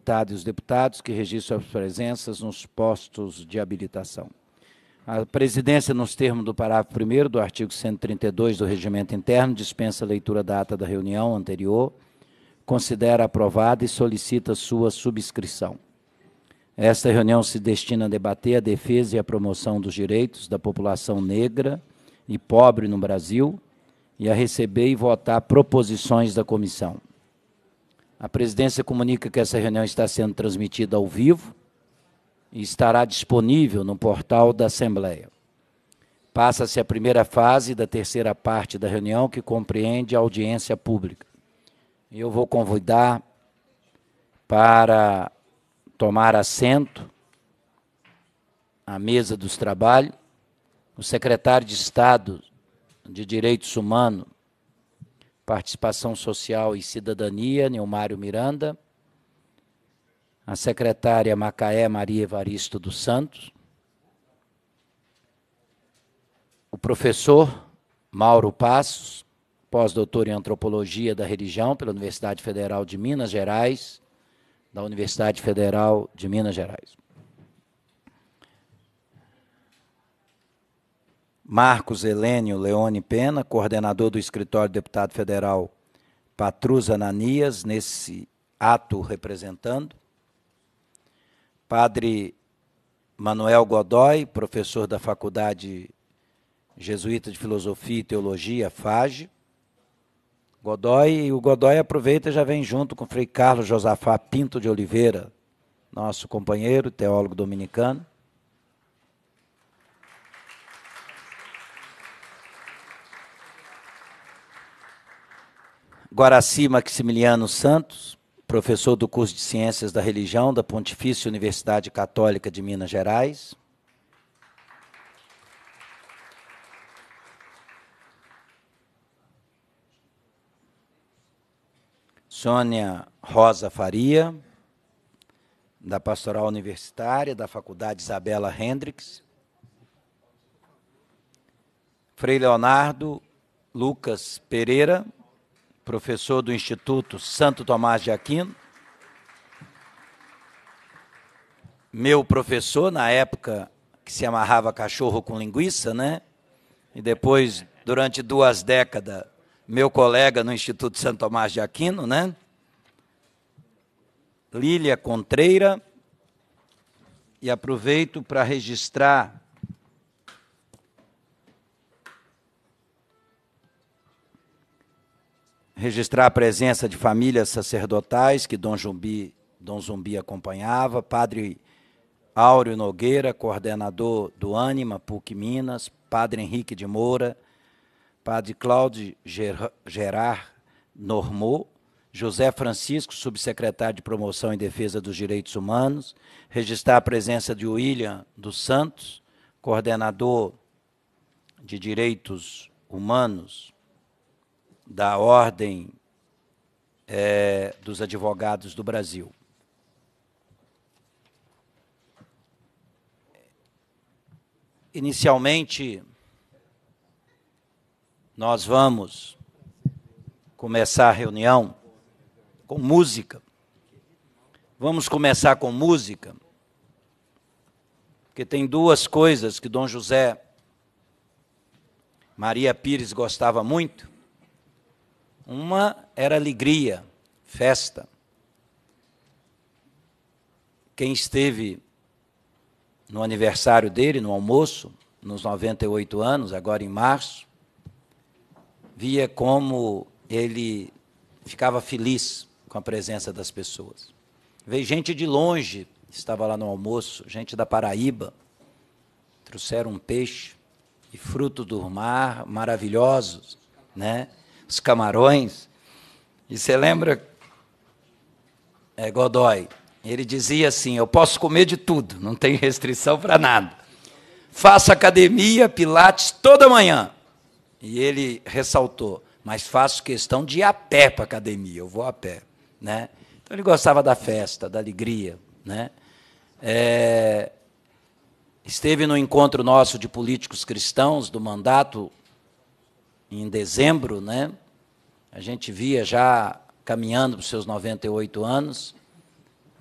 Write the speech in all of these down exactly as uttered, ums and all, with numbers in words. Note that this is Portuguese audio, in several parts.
deputadas e os deputados que registram suas presenças nos postos de habilitação. A presidência, nos termos do parágrafo primeiro do artigo cento e trinta e dois do Regimento Interno, dispensa a leitura da ata da reunião anterior, considera aprovada e solicita sua subscrição. Esta reunião se destina a debater a defesa e a promoção dos direitos da população negra e pobre no Brasil e a receber e votar proposições da comissão. A presidência comunica que essa reunião está sendo transmitida ao vivo e estará disponível no portal da Assembleia. Passa-se a primeira fase da terceira parte da reunião, que compreende a audiência pública. Eu vou convidar para tomar assento à mesa dos trabalhos o secretário de Estado de Direitos Humanos, Participação Social e Cidadania, Neumário Miranda, a secretária Macaé Maria Evaristo dos Santos, o professor Mauro Passos, pós-doutor em Antropologia da Religião pela Universidade Federal de Minas Gerais, da Universidade Federal de Minas Gerais. Marcos Helênio Leone Pena, coordenador do Escritório do Deputado Federal Patrus Ananias, nesse ato representando. Padre Manuel Godoy, professor da Faculdade Jesuíta de Filosofia e Teologia, F A G. Godoy, e o Godoy aproveita e já vem junto com o Frei Carlos Josafá Pinto de Oliveira, nosso companheiro, teólogo dominicano. Guaraci Maximiliano Santos, professor do curso de Ciências da Religião da Pontifícia Universidade Católica de Minas Gerais. Sônia Rosa Faria, da Pastoral Universitária, da Faculdade Isabela Hendricks. Frei Leonardo Lucas Pereira, professor do Instituto Santo Tomás de Aquino. Meu professor, na época que se amarrava cachorro com linguiça, né? E depois, durante duas décadas, meu colega no Instituto Santo Tomás de Aquino, né? Lília Contreira, e aproveito para registrar registrar a presença de famílias sacerdotais que Dom Zumbi, Dom Zumbi acompanhava, Padre Áureo Nogueira, coordenador do Ânima, P U C Minas, Padre Henrique de Moura, Padre Cláudio Gerard Normô, José Francisco, subsecretário de Promoção e Defesa dos Direitos Humanos, registrar a presença de William dos Santos, coordenador de Direitos Humanos da Ordem é, dos Advogados do Brasil. Inicialmente, nós vamos começar a reunião com música. Vamos começar com música, porque tem duas coisas que Dom José Maria Pires gostava muito. Uma era alegria, festa. Quem esteve no aniversário dele, no almoço, nos noventa e oito anos, agora em março, via como ele ficava feliz com a presença das pessoas. Veio gente de longe, estava lá no almoço, gente da Paraíba, trouxeram um peixe e frutos do mar maravilhosos, né? Os camarões. E você lembra, é, Godoy, ele dizia assim, eu posso comer de tudo, não tem restrição para nada. Faço academia, pilates toda manhã. E ele ressaltou, mas faço questão de ir a pé para a academia, eu vou a pé. Né? Então ele gostava da festa, da alegria. Né? É, esteve no encontro nosso de políticos cristãos do mandato, em dezembro, né? A gente via já caminhando para os seus noventa e oito anos,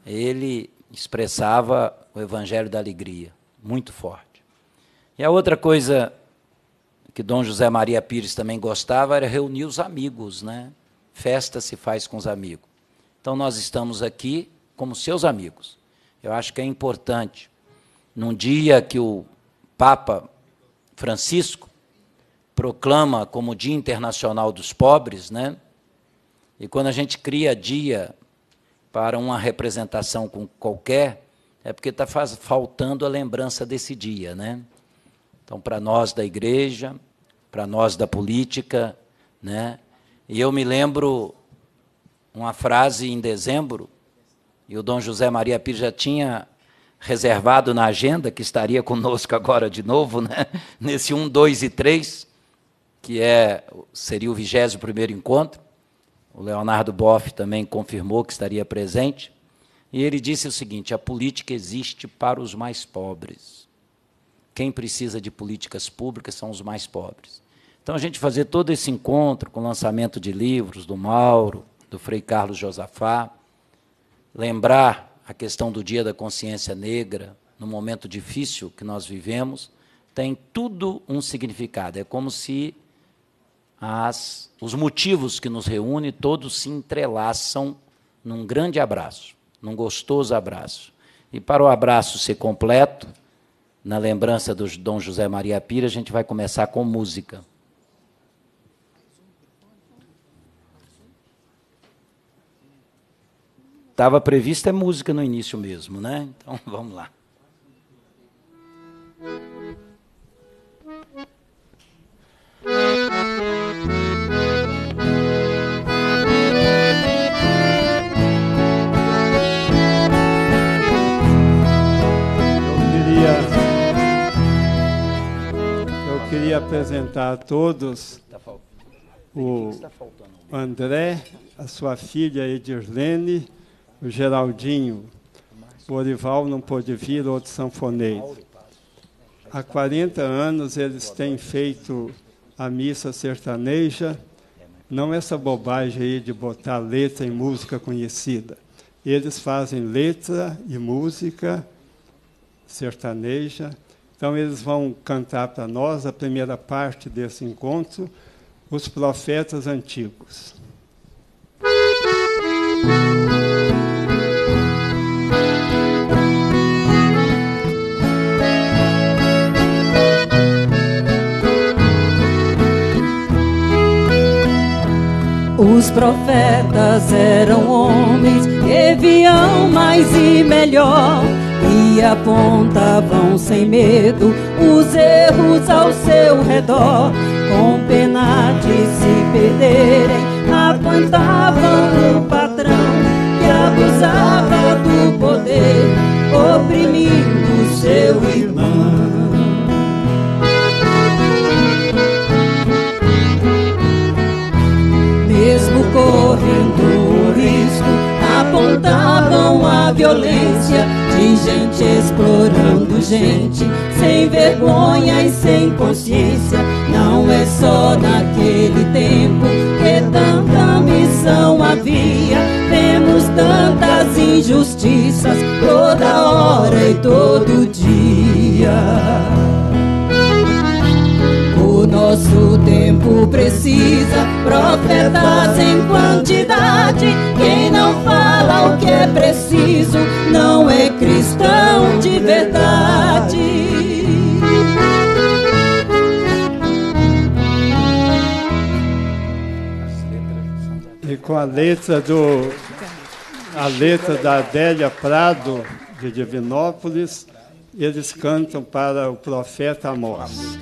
ele expressava o Evangelho da Alegria, muito forte. E a outra coisa que Dom José Maria Pires também gostava era reunir os amigos, né? Festa se faz com os amigos. Então, nós estamos aqui como seus amigos. Eu acho que é importante, num dia que o Papa Francisco proclama como Dia Internacional dos Pobres, né? E quando a gente cria dia para uma representação com qualquer, é porque está faltando a lembrança desse dia, né? Então, para nós da igreja, para nós da política, né? E eu me lembro uma frase em dezembro, e o Dom José Maria Pires já tinha reservado na agenda, que estaria conosco agora de novo, né? Nesse um, dois e três, que é, seria o vigésimo primeiro encontro. O Leonardo Boff também confirmou que estaria presente. E ele disse o seguinte: a política existe para os mais pobres. Quem precisa de políticas públicas são os mais pobres. Então, a gente fazer todo esse encontro com o lançamento de livros do Mauro, do Frei Carlos Josafá, lembrar a questão do Dia da Consciência Negra, no momento difícil que nós vivemos, tem tudo um significado. É como se as, os motivos que nos reúnem todos se entrelaçam num grande abraço, num gostoso abraço. E para o abraço ser completo, na lembrança do Dom José Maria Pires, a gente vai começar com música. Estava prevista é música no início mesmo, né? Então, vamos lá. Eu queria apresentar a todos o André, a sua filha Edirlene, o Geraldinho, o Orival não pôde vir, outro sanfoneiro. Há quarenta anos eles têm feito a missa sertaneja, não essa bobagem aí de botar letra em música conhecida. Eles fazem letra e música sertaneja. Então, eles vão cantar para nós, a primeira parte desse encontro, os profetas antigos. Os profetas eram homens que viam mais e melhor e apontavam sem medo os erros ao seu redor. Com pena de se perderem, apontavam o patrão que abusava do poder, oprimindo seu irmão. Mesmo correndo risco, apontavam a violência de gente explorando gente, sem vergonha e sem consciência. Não é só naquele tempo que tanta missão havia, vemos tantas injustiças toda hora e todo dia. O nosso tempo precisa profetas em quantidade. Quem não fala o que é preciso não é cristão de verdade. E com a letra do a letra da Adélia Prado de Divinópolis, eles cantam para o profeta Amós.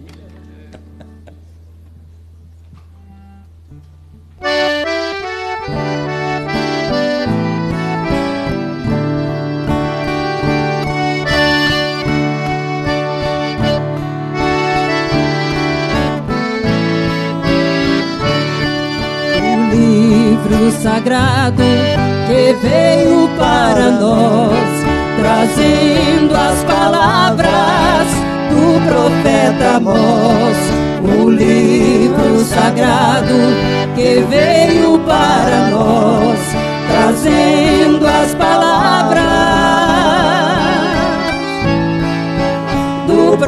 Sagrado que veio para nós, trazendo as palavras do profeta Amós. O livro sagrado que veio para nós, trazendo as palavras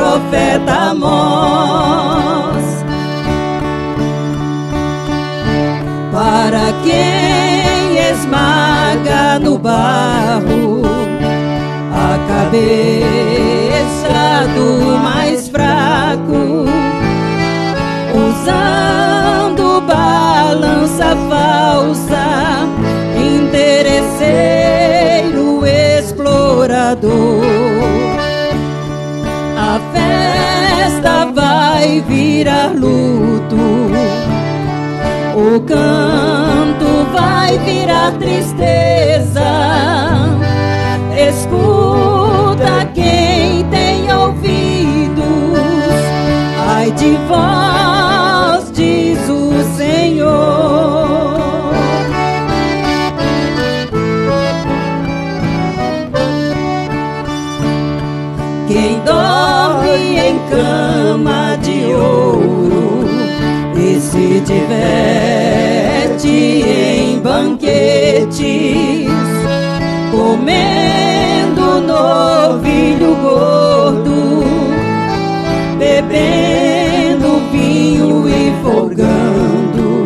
profeta Amós. Para quem esmaga no barro a cabeça do mais fraco, usando balança falsa, interesseiro explorador, a festa vai virar luto, o canto vai virar tristeza. Escuta quem tem ouvidos, ai de vós, diz o Senhor. Quem dorme em cama de ouro e se diverte em banquetes, comendo novilho gordo, bebendo vinho e folgando,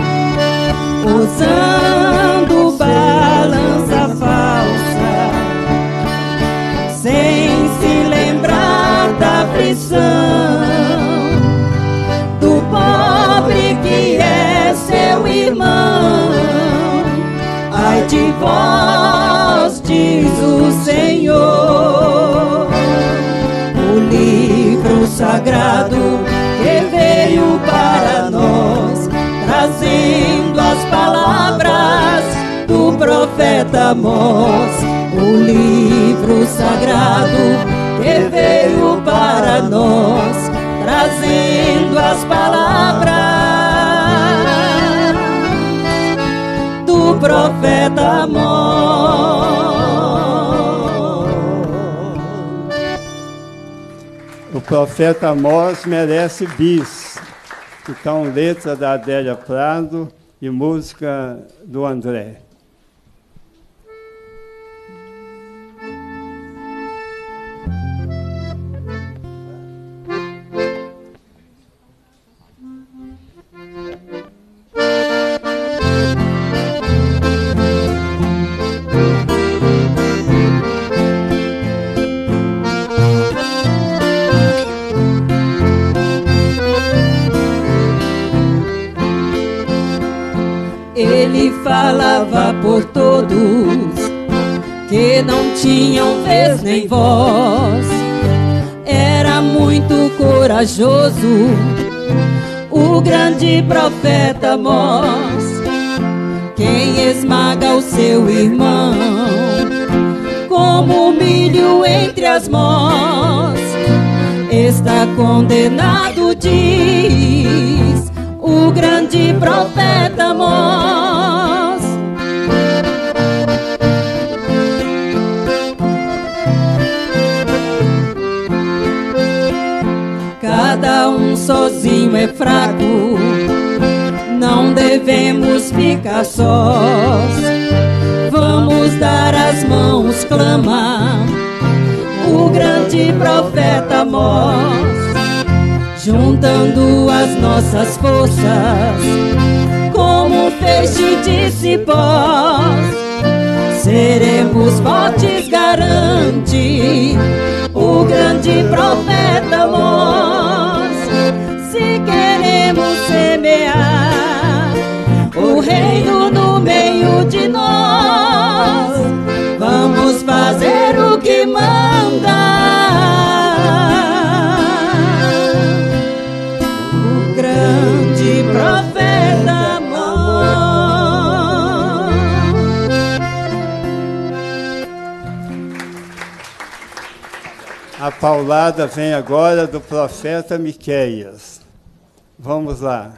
usando balança falsa, sem se lembrar da aflição do pobre que é seu irmão. Ai de vós, diz o Senhor. O livro sagrado que veio para nós, trazendo as palavras do profeta Amós. O livro sagrado que veio para nós, trazendo as palavras do profeta Amós. O profeta Amós merece bis. Então, letra da Adélia Prado e música do André. Ele falava por todos que não tinham vez nem voz. Era muito corajoso o grande profeta Amós. Quem esmaga o seu irmão como milho entre as mãos está condenado, diz o grande profeta Amós. Cada um sozinho é fraco, não devemos ficar sós. Vamos dar as mãos, clama o grande profeta Amós. Juntando as nossas forças como um feixe de cipós, seremos fortes, garante o grande profeta Amós. Se queremos semear o reino no meio de nós, vamos fazer o que manda grande profeta Amós. A paulada vem agora do profeta Miqueias. Vamos lá.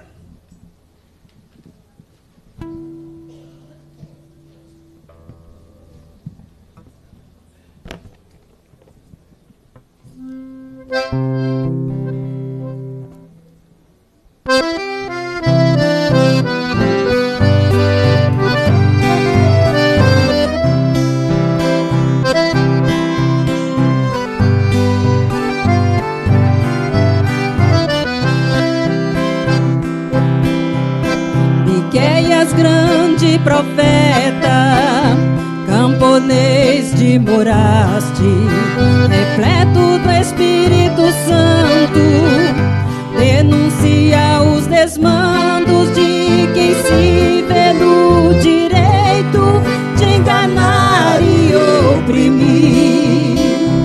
profeta, camponês de Moraste, repleto do Espírito Santo, denuncia os desmandos de quem se vê no direito de enganar e oprimir.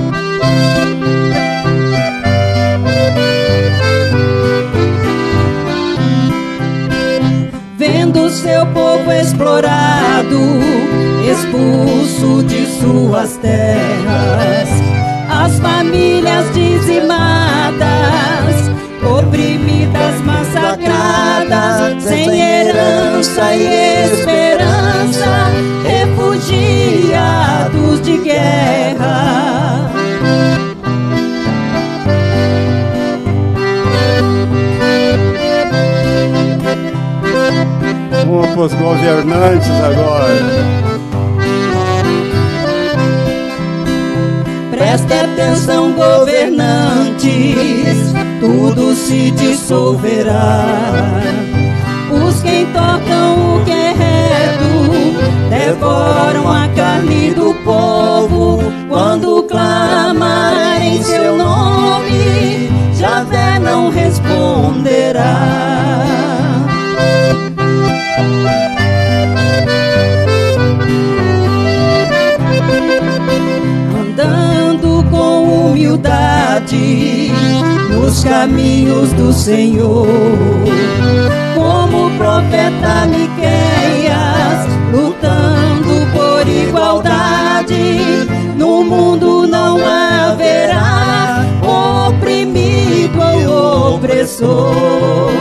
Vendo seu povo explorado, expulso de suas terras, as famílias dizimadas, oprimidas, massacradas, sem herança e esperança, refugiados de guerra. Vamos para os governantes agora. Preste atenção, governantes, tudo se dissolverá. Os que entortam o que é reto devoram a carne do povo. Quando clamarem seu nome, Javé não responderá. Andando com humildade nos caminhos do Senhor, como o profeta Miqueias, lutando por igualdade. No mundo não haverá oprimido ou opressor.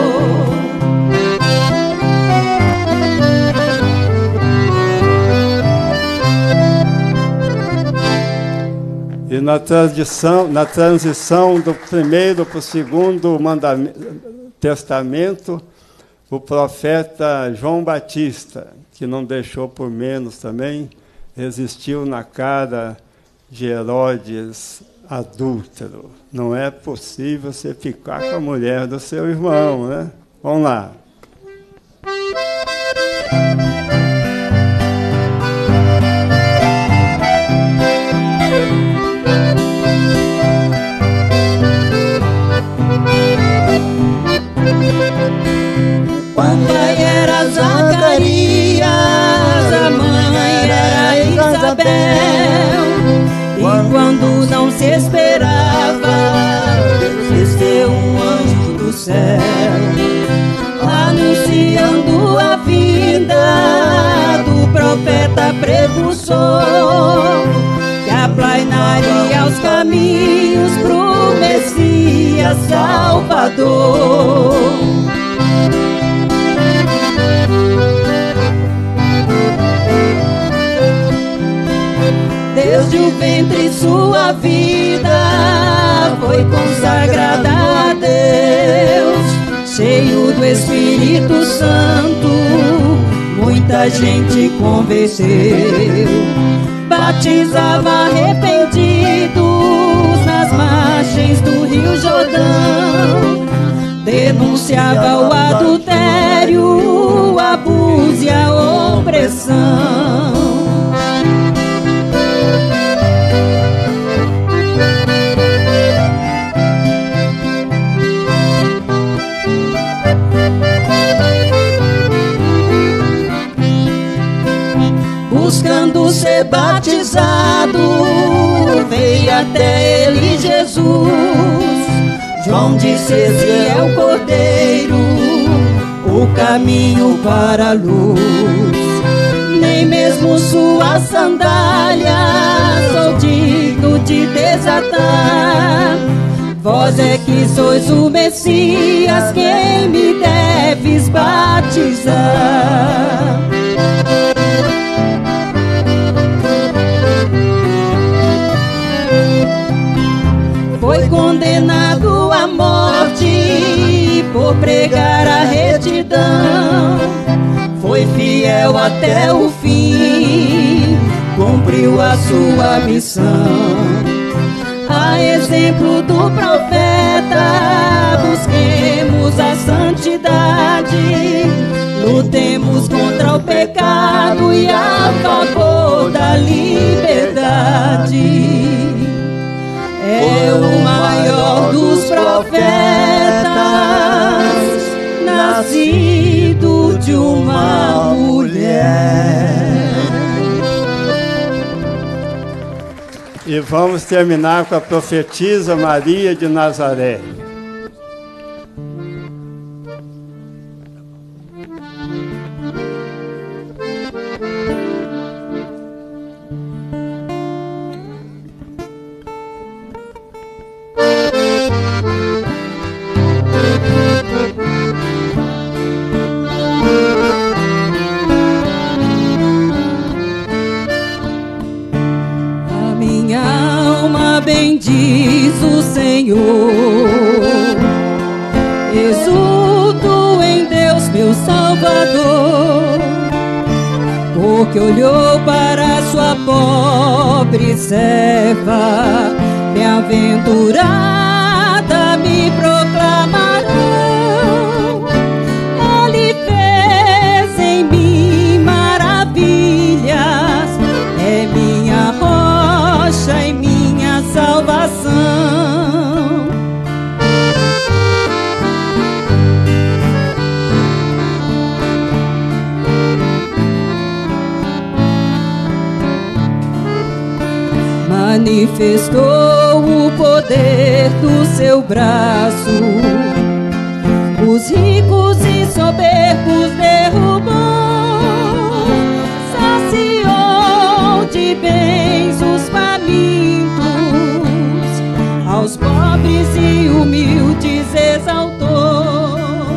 E na transição, na transição do primeiro para o segundo mandamento, testamento, o profeta João Batista, que não deixou por menos também, resistiu na cara de Herodes adúltero. Não é possível você ficar com a mulher do seu irmão, né? Vamos lá. Quando era Zacarias, a mãe era Isabel, e quando não se esperava, desceu um anjo do céu, anunciando a vinda do profeta precursor, que aplainaria os caminhos pro Messias Salvador. Desde o ventre sua vida foi consagrada a Deus, cheio do Espírito Santo, muita gente converteu. Batizava arrependidos nas margens do Rio Jordão, denunciava o adultério, o abuso e a opressão. Buscando ser batizado, veio até ele Jesus. João disse: esse é o Cordeiro, o caminho para a luz. Nem mesmo sua sandália sou digno de desatar. Vós é que sois o Messias, quem me deves batizar. Foi condenado à morte por pregar a retidão. Foi fiel até o fim, cumpriu a sua missão. A a exemplo do profeta, busquemos a santidade, lutemos contra o pecado e a favor da liberdade. É o maior dos profetas, nascido de uma mulher. E vamos terminar com a profetisa Maria de Nazaré. Bendiz o Senhor, exulto em Deus meu Salvador, porque olhou para sua pobre serva, bem-aventurada me proclamarão. Ele fez em mim maravilhas, é minha rocha e minha salvação. Manifestou o poder do seu braço, os ricos e soberbos derrubou, saciou de bens os famintos, aos pobres e humildes exaltou.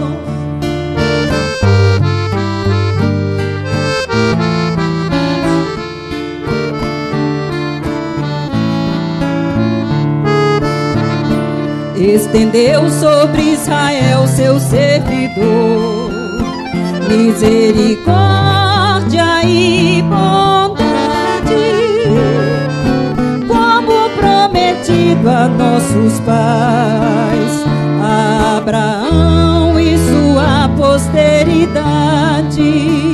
Estendeu sobre Israel seu servidor, misericórdia e bondade, como prometido a nossos pais, a Abraão e sua posteridade.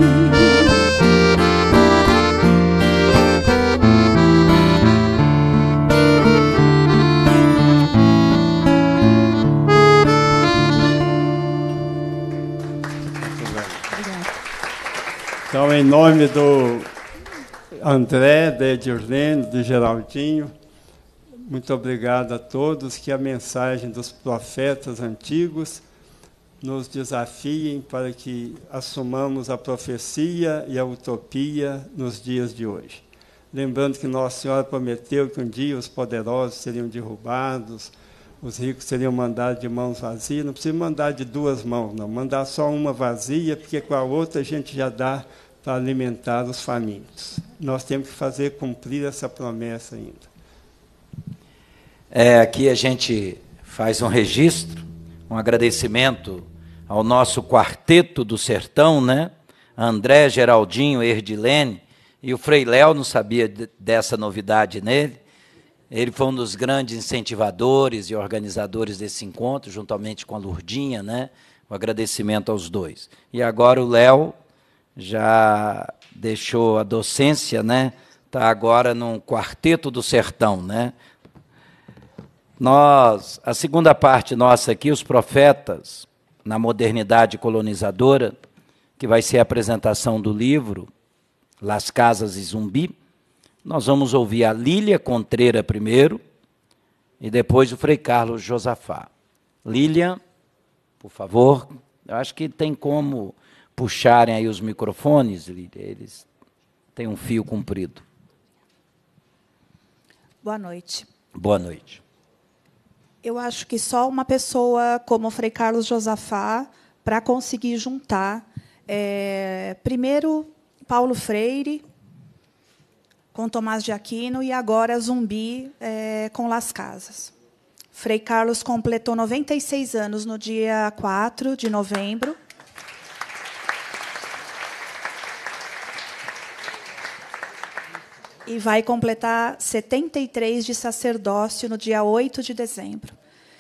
Então, em nome do André, da Edirlene, do Geraldinho, muito obrigado a todos, que a mensagem dos profetas antigos nos desafiem para que assumamos a profecia e a utopia nos dias de hoje. Lembrando que Nossa Senhora prometeu que um dia os poderosos seriam derrubados, os ricos seriam mandados de mãos vazias. Não precisa mandar de duas mãos, não. Mandar só uma vazia, porque com a outra a gente já dá para alimentar os famintos. Nós temos que fazer cumprir essa promessa ainda. É, aqui a gente faz um registro, um agradecimento ao nosso quarteto do sertão, né? André, Geraldinho, Erdilene, e o Frei Léo não sabia dessa novidade nele. Ele foi um dos grandes incentivadores e organizadores desse encontro, juntamente com a Lurdinha, né? Um agradecimento aos dois. E agora o Léo já deixou a docência, né? Está agora no quarteto do sertão, né? Nós, a segunda parte nossa aqui, os profetas na modernidade colonizadora, que vai ser a apresentação do livro Las Casas e Zumbi. Nós vamos ouvir a Lília Contreira primeiro e depois o Frei Carlos Josafá. Lília, por favor, eu acho que tem como puxarem aí os microfones, Lília, eles têm um fio comprido. Boa noite. Boa noite. Eu acho que só uma pessoa como o Frei Carlos Josafá para conseguir juntar, é, primeiro, Paulo Freire, com Tomás de Aquino, e agora Zumbi, é, com Las Casas. Frei Carlos completou noventa e seis anos no dia quatro de novembro. e vai completar setenta e três de sacerdócio no dia oito de dezembro.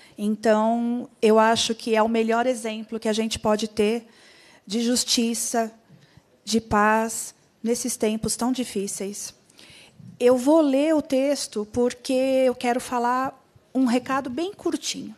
Então, eu acho que é o melhor exemplo que a gente pode ter de justiça, de paz, nesses tempos tão difíceis. Eu vou ler o texto porque eu quero falar um recado bem curtinho.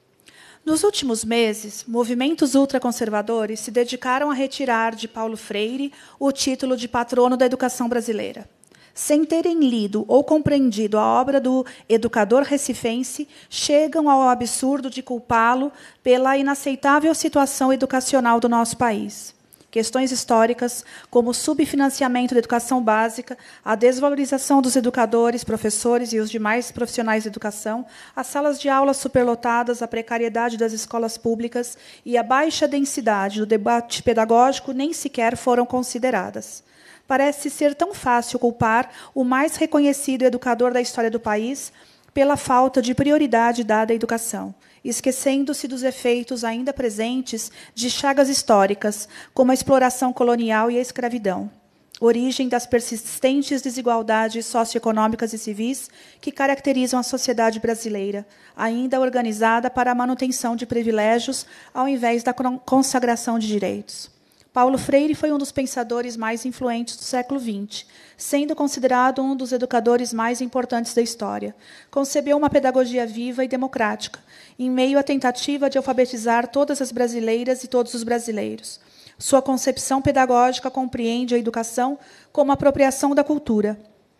Nos últimos meses, movimentos ultraconservadores se dedicaram a retirar de Paulo Freire o título de patrono da educação brasileira. Sem terem lido ou compreendido a obra do educador recifense, chegam ao absurdo de culpá-lo pela inaceitável situação educacional do nosso país. Questões históricas, como o subfinanciamento da educação básica, a desvalorização dos educadores, professores e os demais profissionais de educação, as salas de aula superlotadas, a precariedade das escolas públicas e a baixa densidade do debate pedagógico nem sequer foram consideradas. Parece ser tão fácil culpar o mais reconhecido educador da história do país pela falta de prioridade dada à educação, esquecendo-se dos efeitos ainda presentes de chagas históricas, como a exploração colonial e a escravidão, origem das persistentes desigualdades socioeconômicas e civis que caracterizam a sociedade brasileira, ainda organizada para a manutenção de privilégios ao invés da consagração de direitos. Paulo Freire foi um dos pensadores mais influentes do século vinte, sendo considerado um dos educadores mais importantes da história. Concebeu uma pedagogia viva e democrática, em meio à tentativa de alfabetizar todas as brasileiras e todos os brasileiros. Sua concepção pedagógica compreende a educação como apropriação da cultura,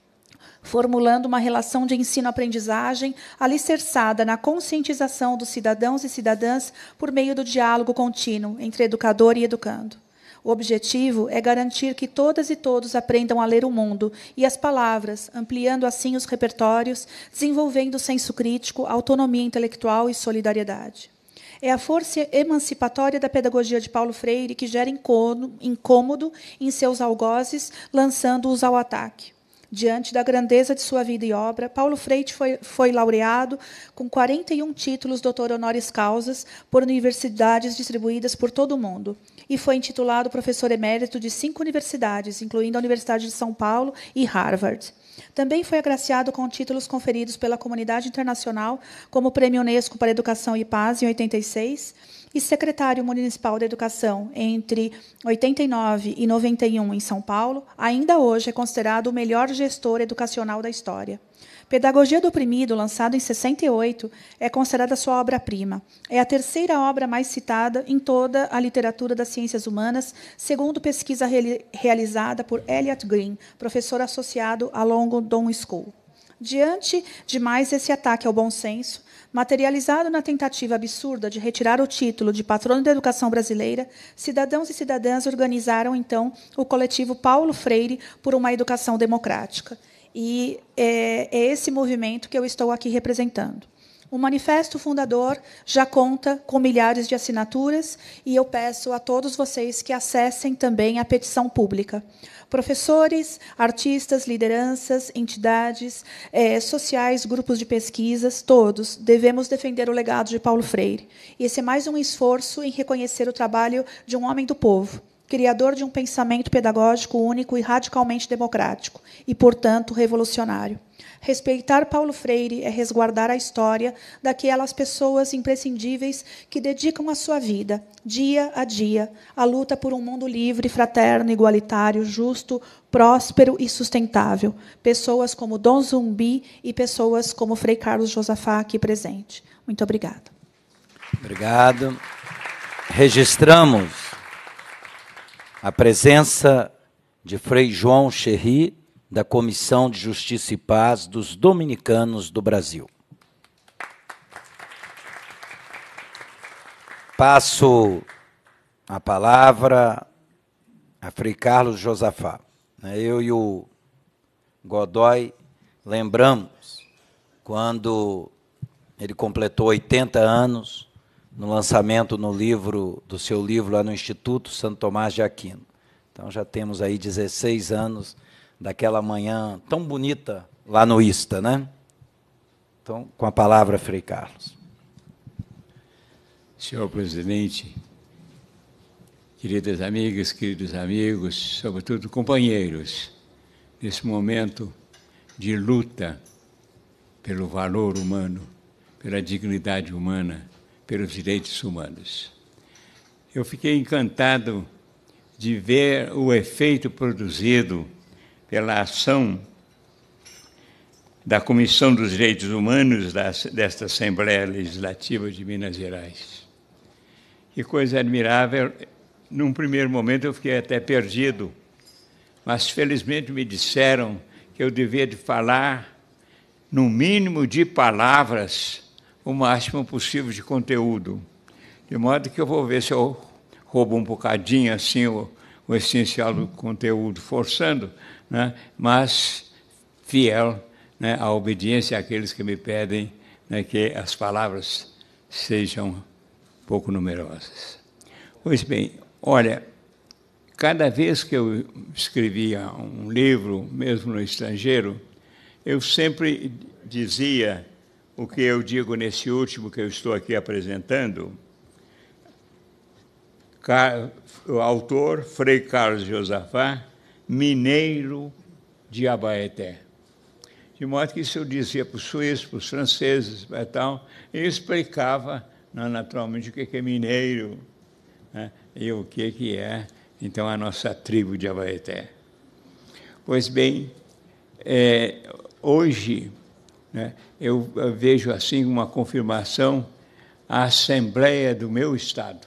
formulando uma relação de ensino-aprendizagem alicerçada na conscientização dos cidadãos e cidadãs por meio do diálogo contínuo entre educador e educando. O objetivo é garantir que todas e todos aprendam a ler o mundo e as palavras, ampliando assim os repertórios, desenvolvendo senso crítico, autonomia intelectual e solidariedade. É a força emancipatória da pedagogia de Paulo Freire que gera incômodo em seus algozes, lançando-os ao ataque. Diante da grandeza de sua vida e obra, Paulo Freire foi, foi laureado com quarenta e um títulos doutor honoris causas por universidades distribuídas por todo o mundo e foi intitulado professor emérito de cinco universidades, incluindo a Universidade de São Paulo e Harvard. Também foi agraciado com títulos conferidos pela comunidade internacional, como o Prêmio Unesco para Educação e Paz, em oitenta e seis, e secretário municipal da Educação entre oitenta e nove e noventa e um em São Paulo, ainda hoje é considerado o melhor gestor educacional da história. Pedagogia do Oprimido, lançado em sessenta e oito, é considerada sua obra-prima. É a terceira obra mais citada em toda a literatura das ciências humanas, segundo pesquisa reali- realizada por Elliot Green, professor associado à London School. Diante de mais esse ataque ao bom senso, materializado na tentativa absurda de retirar o título de patrono da educação brasileira, cidadãos e cidadãs organizaram, então, o coletivo Paulo Freire por uma educação democrática. E é, é esse movimento que eu estou aqui representando. O manifesto fundador já conta com milhares de assinaturas e eu peço a todos vocês que acessem também a petição pública. Professores, artistas, lideranças, entidades eh, sociais, grupos de pesquisas, todos devemos defender o legado de Paulo Freire. E esse é mais um esforço em reconhecer o trabalho de um homem do povo, criador de um pensamento pedagógico único e radicalmente democrático, e, portanto, revolucionário. Respeitar Paulo Freire é resguardar a história daquelas pessoas imprescindíveis que dedicam a sua vida, dia a dia, à luta por um mundo livre, fraterno, igualitário, justo, próspero e sustentável. Pessoas como Dom Zumbi e pessoas como Frei Carlos Josafá aqui presente. Muito obrigada. Obrigado. Registramos a presença de Frei João Cherry, da Comissão de Justiça e Paz dos Dominicanos do Brasil. Passo a palavra a Frei Carlos Josafá. Eu e o Godoy lembramos quando ele completou oitenta anos no lançamento no livro, do seu livro lá no Instituto Santo Tomás de Aquino. Então já temos aí dezesseis anos daquela manhã tão bonita lá no ISTA, né? Então, com a palavra, Frei Carlos. Senhor presidente, queridas amigas, queridos amigos, sobretudo companheiros, nesse momento de luta pelo valor humano, pela dignidade humana, pelos direitos humanos. Eu fiquei encantado de ver o efeito produzido pela ação da Comissão dos Direitos Humanos desta Assembleia Legislativa de Minas Gerais. Que coisa admirável. Num primeiro momento eu fiquei até perdido, mas felizmente me disseram que eu devia de falar no mínimo de palavras, o máximo possível de conteúdo. De modo que eu vou ver se eu roubo um bocadinho assim o, o essencial do conteúdo, forçando, né, mas fiel, né, à obediência àqueles que me pedem, né, que as palavras sejam pouco numerosas. Pois bem, olha, cada vez que eu escrevia um livro, mesmo no estrangeiro, eu sempre dizia o que eu digo nesse último que eu estou aqui apresentando. O autor, Frei Carlos Josafá, mineiro de Abaeté. De modo que isso eu dizia para os suíços, para os franceses, e tal, e explicava, naturalmente, o que é mineiro, né, e o que é, então, a nossa tribo de Abaeté. Pois bem, é, hoje, né, eu vejo assim uma confirmação, a Assembleia do meu Estado,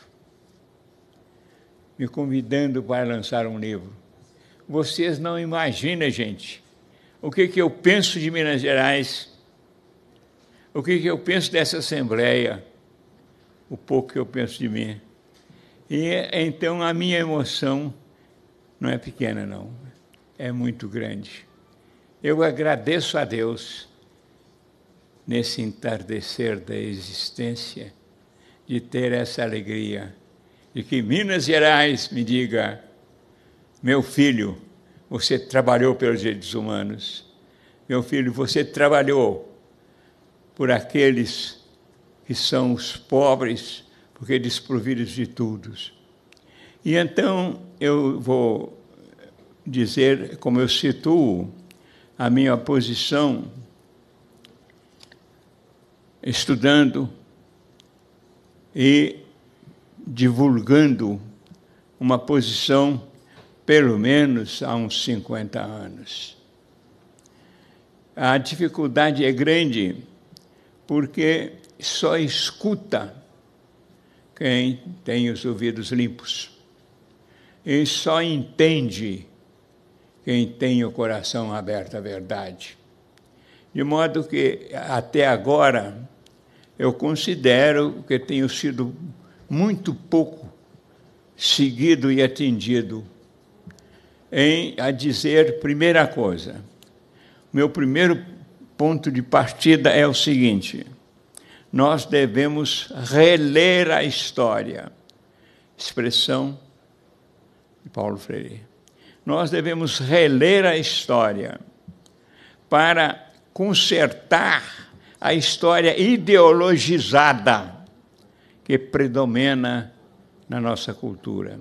me convidando para lançar um livro. Vocês não imaginam, gente, o que, que eu penso de Minas Gerais, o que, que eu penso dessa Assembleia, o pouco que eu penso de mim. E então a minha emoção não é pequena, não, é muito grande. Eu agradeço a Deus, nesse entardecer da existência, de ter essa alegria, de que Minas Gerais me diga: meu filho, você trabalhou pelos direitos humanos, meu filho, você trabalhou por aqueles que são os pobres, porque desprovidos de tudo. E então eu vou dizer como eu situo a minha posição, estudando e divulgando uma posição, pelo menos há uns cinquenta anos. A dificuldade é grande, porque só escuta quem tem os ouvidos limpos, e só entende quem tem o coração aberto à verdade. De modo que, até agora, eu considero que tenho sido muito pouco seguido e atendido em a dizer, primeira coisa, meu primeiro ponto de partida é o seguinte: nós devemos reler a história, expressão de Paulo Freire. Nós devemos reler a história para consertar a história ideologizada que predomina na nossa cultura.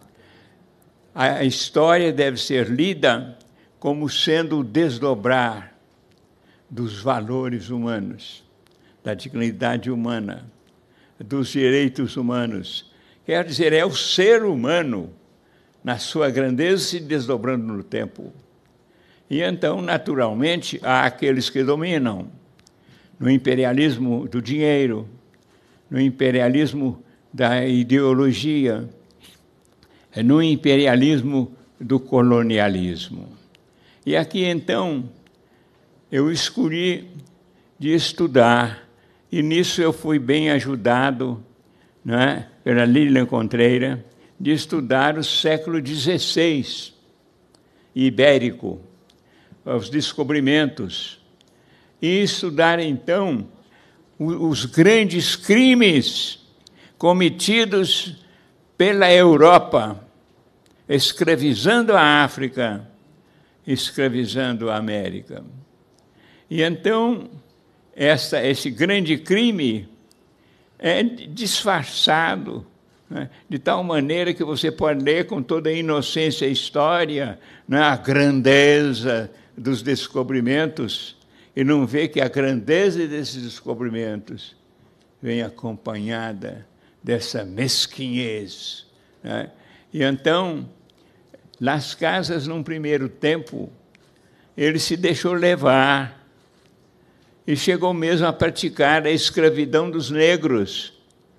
A história deve ser lida como sendo o desdobrar dos valores humanos, da dignidade humana, dos direitos humanos. Quer dizer, é o ser humano, na sua grandeza, se desdobrando no tempo. E então, naturalmente, há aqueles que dominam no imperialismo do dinheiro, no imperialismo da ideologia, no imperialismo do colonialismo. E aqui, então, eu escolhi de estudar, e nisso eu fui bem ajudado, né, pela Lilian Contreira, de estudar o século dezesseis ibérico, os descobrimentos, e estudar, então, os grandes crimes cometidos pela Europa, escravizando a África, escravizando a América. E então, essa, esse grande crime é disfarçado, né, de tal maneira que você pode ler com toda a inocência a história, né, a grandeza dos descobrimentos e não vê que a grandeza desses descobrimentos vem acompanhada dessa mesquinhez, né? E então, Las Casas, num primeiro tempo, ele se deixou levar e chegou mesmo a praticar a escravidão dos negros.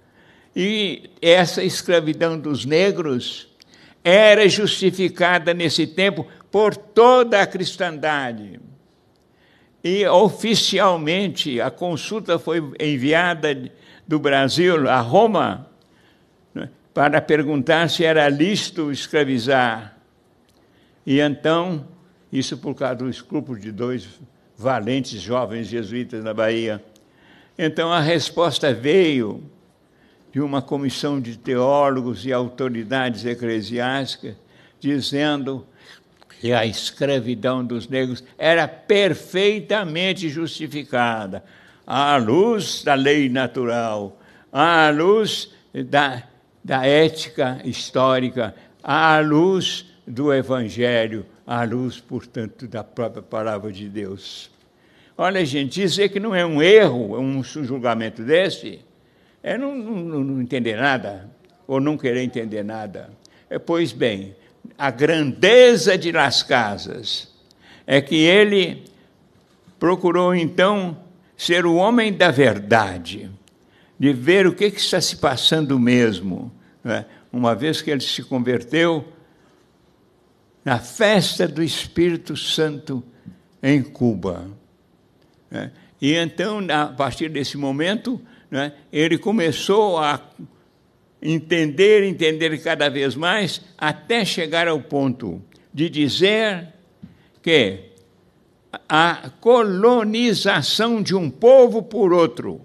E essa escravidão dos negros era justificada nesse tempo por toda a cristandade. E, oficialmente, a consulta foi enviada do Brasil a Roma, né, para perguntar se era lícito escravizar. E então, isso por causa do escrúpulo de dois valentes jovens jesuítas na Bahia. Então, a resposta veio de uma comissão de teólogos e autoridades eclesiásticas, dizendo que a escravidão dos negros era perfeitamente justificada, à luz da lei natural, à luz da, da ética histórica, à luz do Evangelho, à luz, portanto, da própria palavra de Deus. Olha, gente, dizer que não é um erro, um julgamento desse, é não, não, não entender nada, ou não querer entender nada. É, pois bem, a grandeza de Las Casas é que ele procurou, então, ser o homem da verdade, de ver o que, que está se passando mesmo, né? Uma vez que ele se converteu na festa do Espírito Santo em Cuba, né? E então, a partir desse momento, né, ele começou a entender, entender cada vez mais, até chegar ao ponto de dizer que a colonização de um povo por outro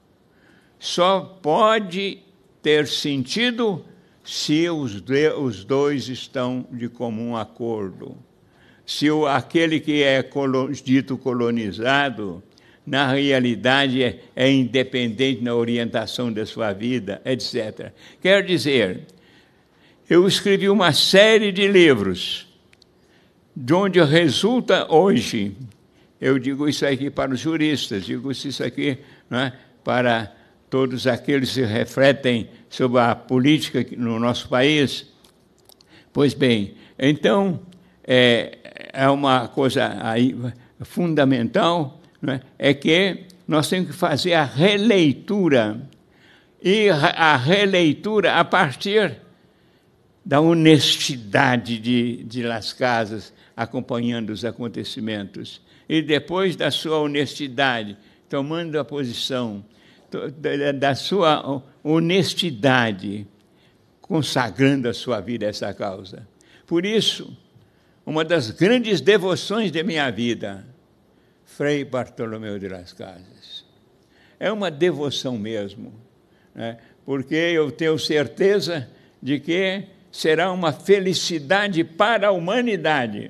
só pode ter sentido se os, de, os dois estão de comum acordo. Se o, aquele que é colo, dito colonizado, na realidade, é, é independente na orientação da sua vida, etcétera. Quer dizer, eu escrevi uma série de livros, de onde resulta hoje, eu digo isso aqui para os juristas, digo isso aqui, né, para todos aqueles que refletem sobre a política no nosso país. Pois bem, então, é, é uma coisa aí fundamental, é que nós temos que fazer a releitura, e a releitura a partir da honestidade de, de Las Casas, acompanhando os acontecimentos, e depois da sua honestidade, tomando a posição, da sua honestidade, consagrando a sua vida a essa causa. Por isso, uma das grandes devoções de minha vida, Frei Bartolomeu de Las Casas. É uma devoção mesmo, né? Porque eu tenho certeza de que será uma felicidade para a humanidade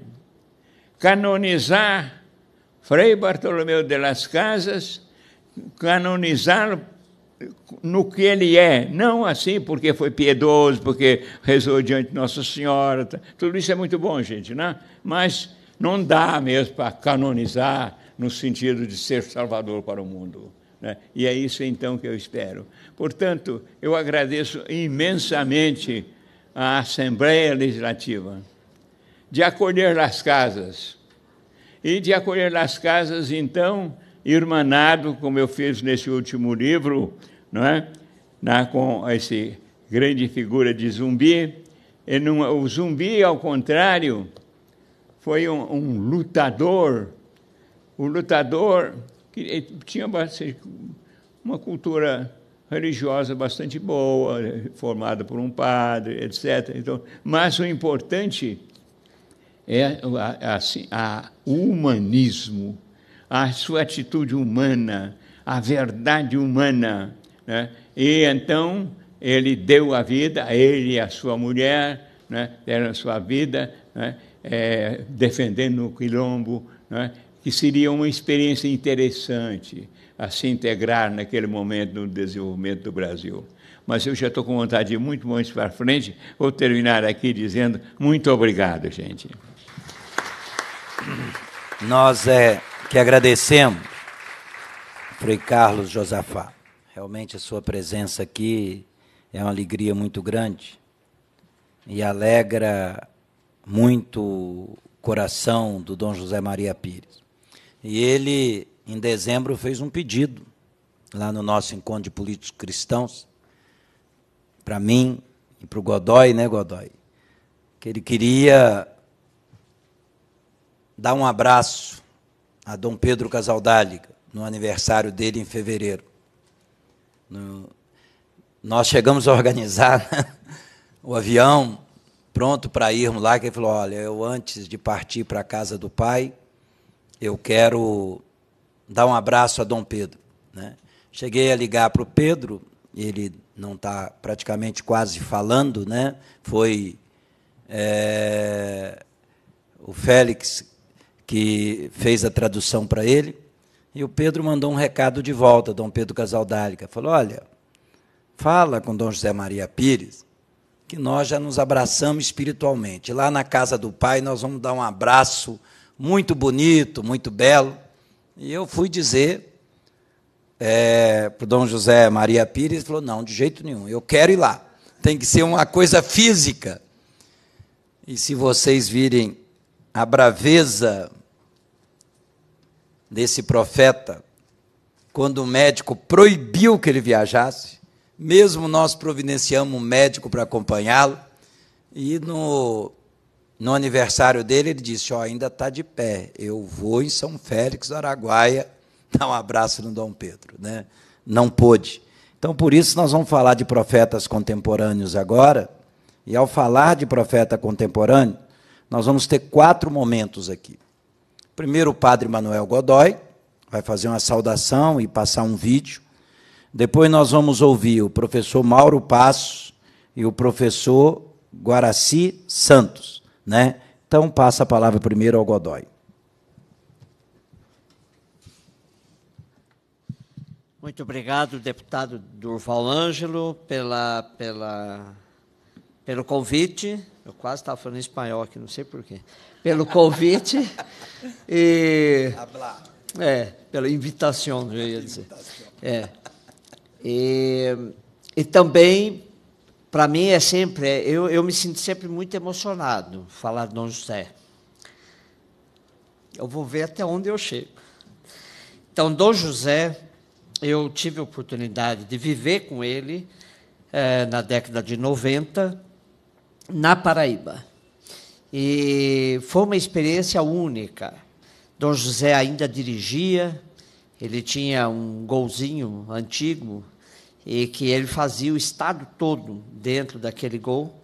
canonizar Frei Bartolomeu de Las Casas, canonizá-lo no que ele é, não assim porque foi piedoso, porque rezou diante de Nossa Senhora, tudo isso é muito bom, gente, né? Mas não dá mesmo para canonizar no sentido de ser salvador para o mundo, né? E é isso, então, que eu espero. Portanto, eu agradeço imensamente à Assembleia Legislativa de acolher Las Casas, e de acolher Las Casas, então, irmanado, como eu fiz nesse último livro, não é? Na, com essa grande figura de Zumbi. E não, o Zumbi, ao contrário, foi um, um lutador, o lutador que tinha uma cultura religiosa bastante boa, formada por um padre, etcétera. Então, mas o importante é assim, a, o humanismo, a sua atitude humana, a verdade humana, né? E então ele deu a vida, ele e a sua mulher, né? Deram a sua vida, né? É, defendendo o quilombo, né? Que seria uma experiência interessante a se integrar naquele momento no desenvolvimento do Brasil. Mas eu já estou com vontade de ir muito mais para frente. Vou terminar aqui dizendo muito obrigado, gente. Nós é que agradecemos, Frei Carlos Josafá. Realmente a sua presença aqui é uma alegria muito grande e alegra muito o coração do Dom José Maria Pires. E ele, em dezembro, fez um pedido lá no nosso encontro de políticos cristãos, para mim e para o Godoy, né, Godoy? Que ele queria dar um abraço a Dom Pedro Casaldáliga, no aniversário dele em fevereiro. No, nós chegamos a organizar o avião, pronto para irmos lá, que ele falou, olha, eu antes de partir para a casa do pai, eu quero dar um abraço a Dom Pedro, né? Cheguei a ligar para o Pedro, ele não está praticamente quase falando, né? Foi é, o Félix que fez a tradução para ele, e o Pedro mandou um recado de volta, Dom Pedro Casaldáliga, falou, olha, fala com Dom José Maria Pires, que nós já nos abraçamos espiritualmente. Lá na casa do pai, nós vamos dar um abraço muito bonito, muito belo. E eu fui dizer é, para o Dom José Maria Pires, ele falou, não, de jeito nenhum, eu quero ir lá. Tem que ser uma coisa física. E se vocês virem a braveza desse profeta, quando o médico proibiu que ele viajasse, mesmo nós providenciamos um médico para acompanhá-lo, e no, no aniversário dele ele disse, ó, ainda está de pé, eu vou em São Félix do Araguaia dar um abraço no Dom Pedro, né? Não pôde. Então, por isso, nós vamos falar de profetas contemporâneos agora, e ao falar de profeta contemporâneo, nós vamos ter quatro momentos aqui. Primeiro, o padre Manuel Godoy vai fazer uma saudação e passar um vídeo. Depois nós vamos ouvir o professor Mauro Passos e o professor Guaraci Santos, né? Então, passa a palavra primeiro ao Godoy. Muito obrigado, deputado Durval Ângelo, pela, pela, pelo convite. Eu quase estava falando em espanhol aqui, não sei porquê. Pelo convite e... É, pela invitação, eu ia dizer. É. E, e também, para mim, é sempre... Eu, eu me sinto sempre muito emocionado falar de Dom José. Eu vou ver até onde eu chego. Então, Dom José, eu tive a oportunidade de viver com ele é, na década de noventa, na Paraíba. E foi uma experiência única. Dom José ainda dirigia, ele tinha um golzinho antigo, e que ele fazia o estado todo dentro daquele gol.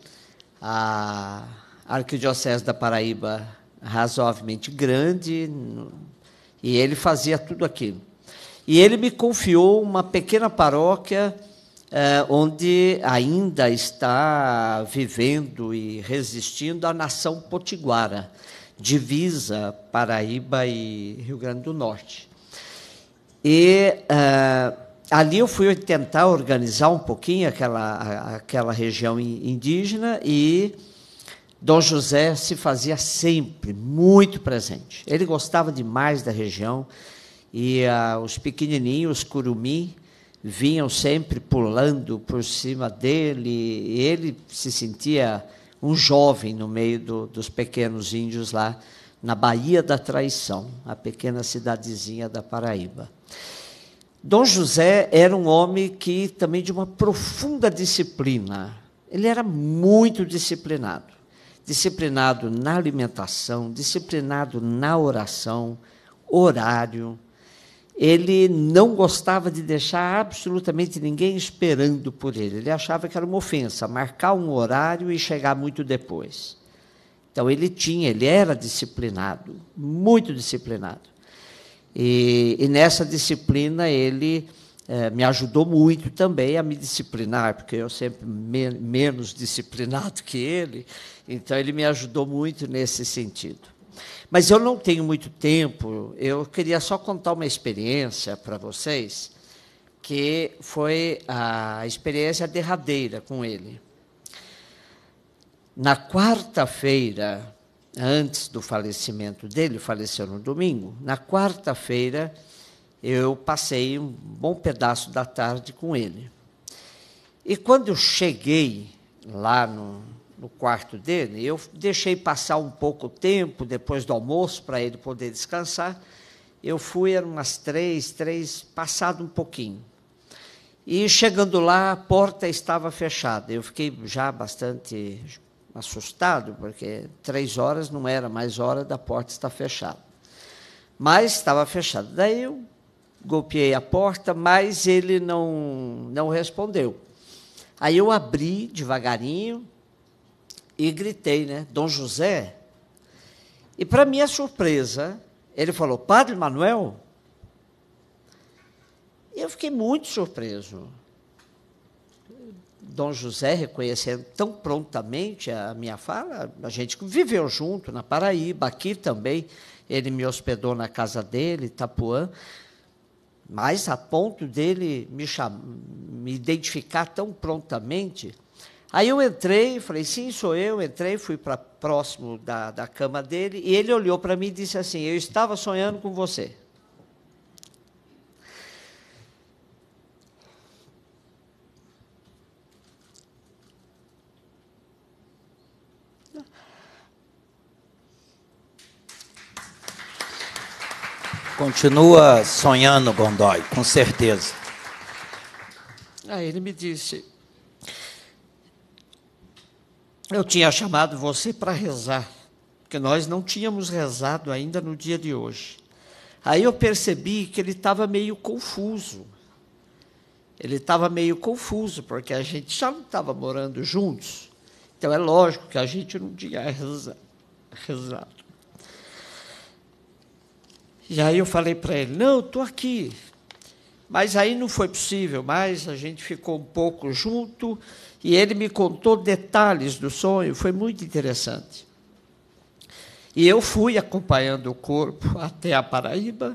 A Arquidiocese da Paraíba, razoavelmente grande, e ele fazia tudo aquilo. E ele me confiou uma pequena paróquia, eh, onde ainda está vivendo e resistindo a nação potiguara, divisa Paraíba e Rio Grande do Norte. E eh, ali eu fui tentar organizar um pouquinho aquela, aquela região indígena, e Dom José se fazia sempre muito presente. Ele gostava demais da região, e ah, os pequenininhos, os curumim, vinham sempre pulando por cima dele, e ele se sentia um jovem no meio do, dos pequenos índios lá, na Baía da Traição, a pequena cidadezinha da Paraíba. Dom José era um homem que também de uma profunda disciplina. Ele era muito disciplinado. Disciplinado na alimentação, disciplinado na oração, horário. Ele não gostava de deixar absolutamente ninguém esperando por ele. Ele achava que era uma ofensa marcar um horário e chegar muito depois. Então, ele tinha, ele era disciplinado, muito disciplinado. E, e nessa disciplina, ele eh, me ajudou muito também a me disciplinar, porque eu sempre me, menos disciplinado que ele, então ele me ajudou muito nesse sentido. Mas eu não tenho muito tempo, eu queria só contar uma experiência para vocês, que foi a experiência derradeira com ele. Na quarta-feira, antes do falecimento dele, faleceu no domingo, na quarta-feira eu passei um bom pedaço da tarde com ele. E quando eu cheguei lá no, no quarto dele, eu deixei passar um pouco o tempo, depois do almoço, para ele poder descansar. Eu fui, eram umas três, três, passado um pouquinho. E, chegando lá, a porta estava fechada. Eu fiquei já bastante assustado, porque três horas não era mais hora da porta estar fechada. Mas estava fechada. Daí eu golpeei a porta, mas ele não, não respondeu. Aí eu abri devagarinho e gritei, né, Dom José. E, para minha surpresa, ele falou, Padre Manuel? Eu fiquei muito surpreso. Dom José, reconhecendo tão prontamente a minha fala, a gente viveu junto na Paraíba, aqui também, ele me hospedou na casa dele, Itapuã, mas a ponto dele me, cham... me identificar tão prontamente. Aí eu entrei, falei, sim, sou eu, entrei, fui para próximo da, da cama dele, e ele olhou para mim e disse assim, eu estava sonhando com você. Continua sonhando, Godoy, com certeza. Aí ele me disse, eu tinha chamado você para rezar, porque nós não tínhamos rezado ainda no dia de hoje. Aí eu percebi que ele estava meio confuso. Ele estava meio confuso, porque a gente já não estava morando juntos. Então, é lógico que a gente não tinha rezado. E aí eu falei para ele, não, estou aqui. Mas aí não foi possível mais, a gente ficou um pouco junto, e ele me contou detalhes do sonho, foi muito interessante. E eu fui acompanhando o corpo até a Paraíba,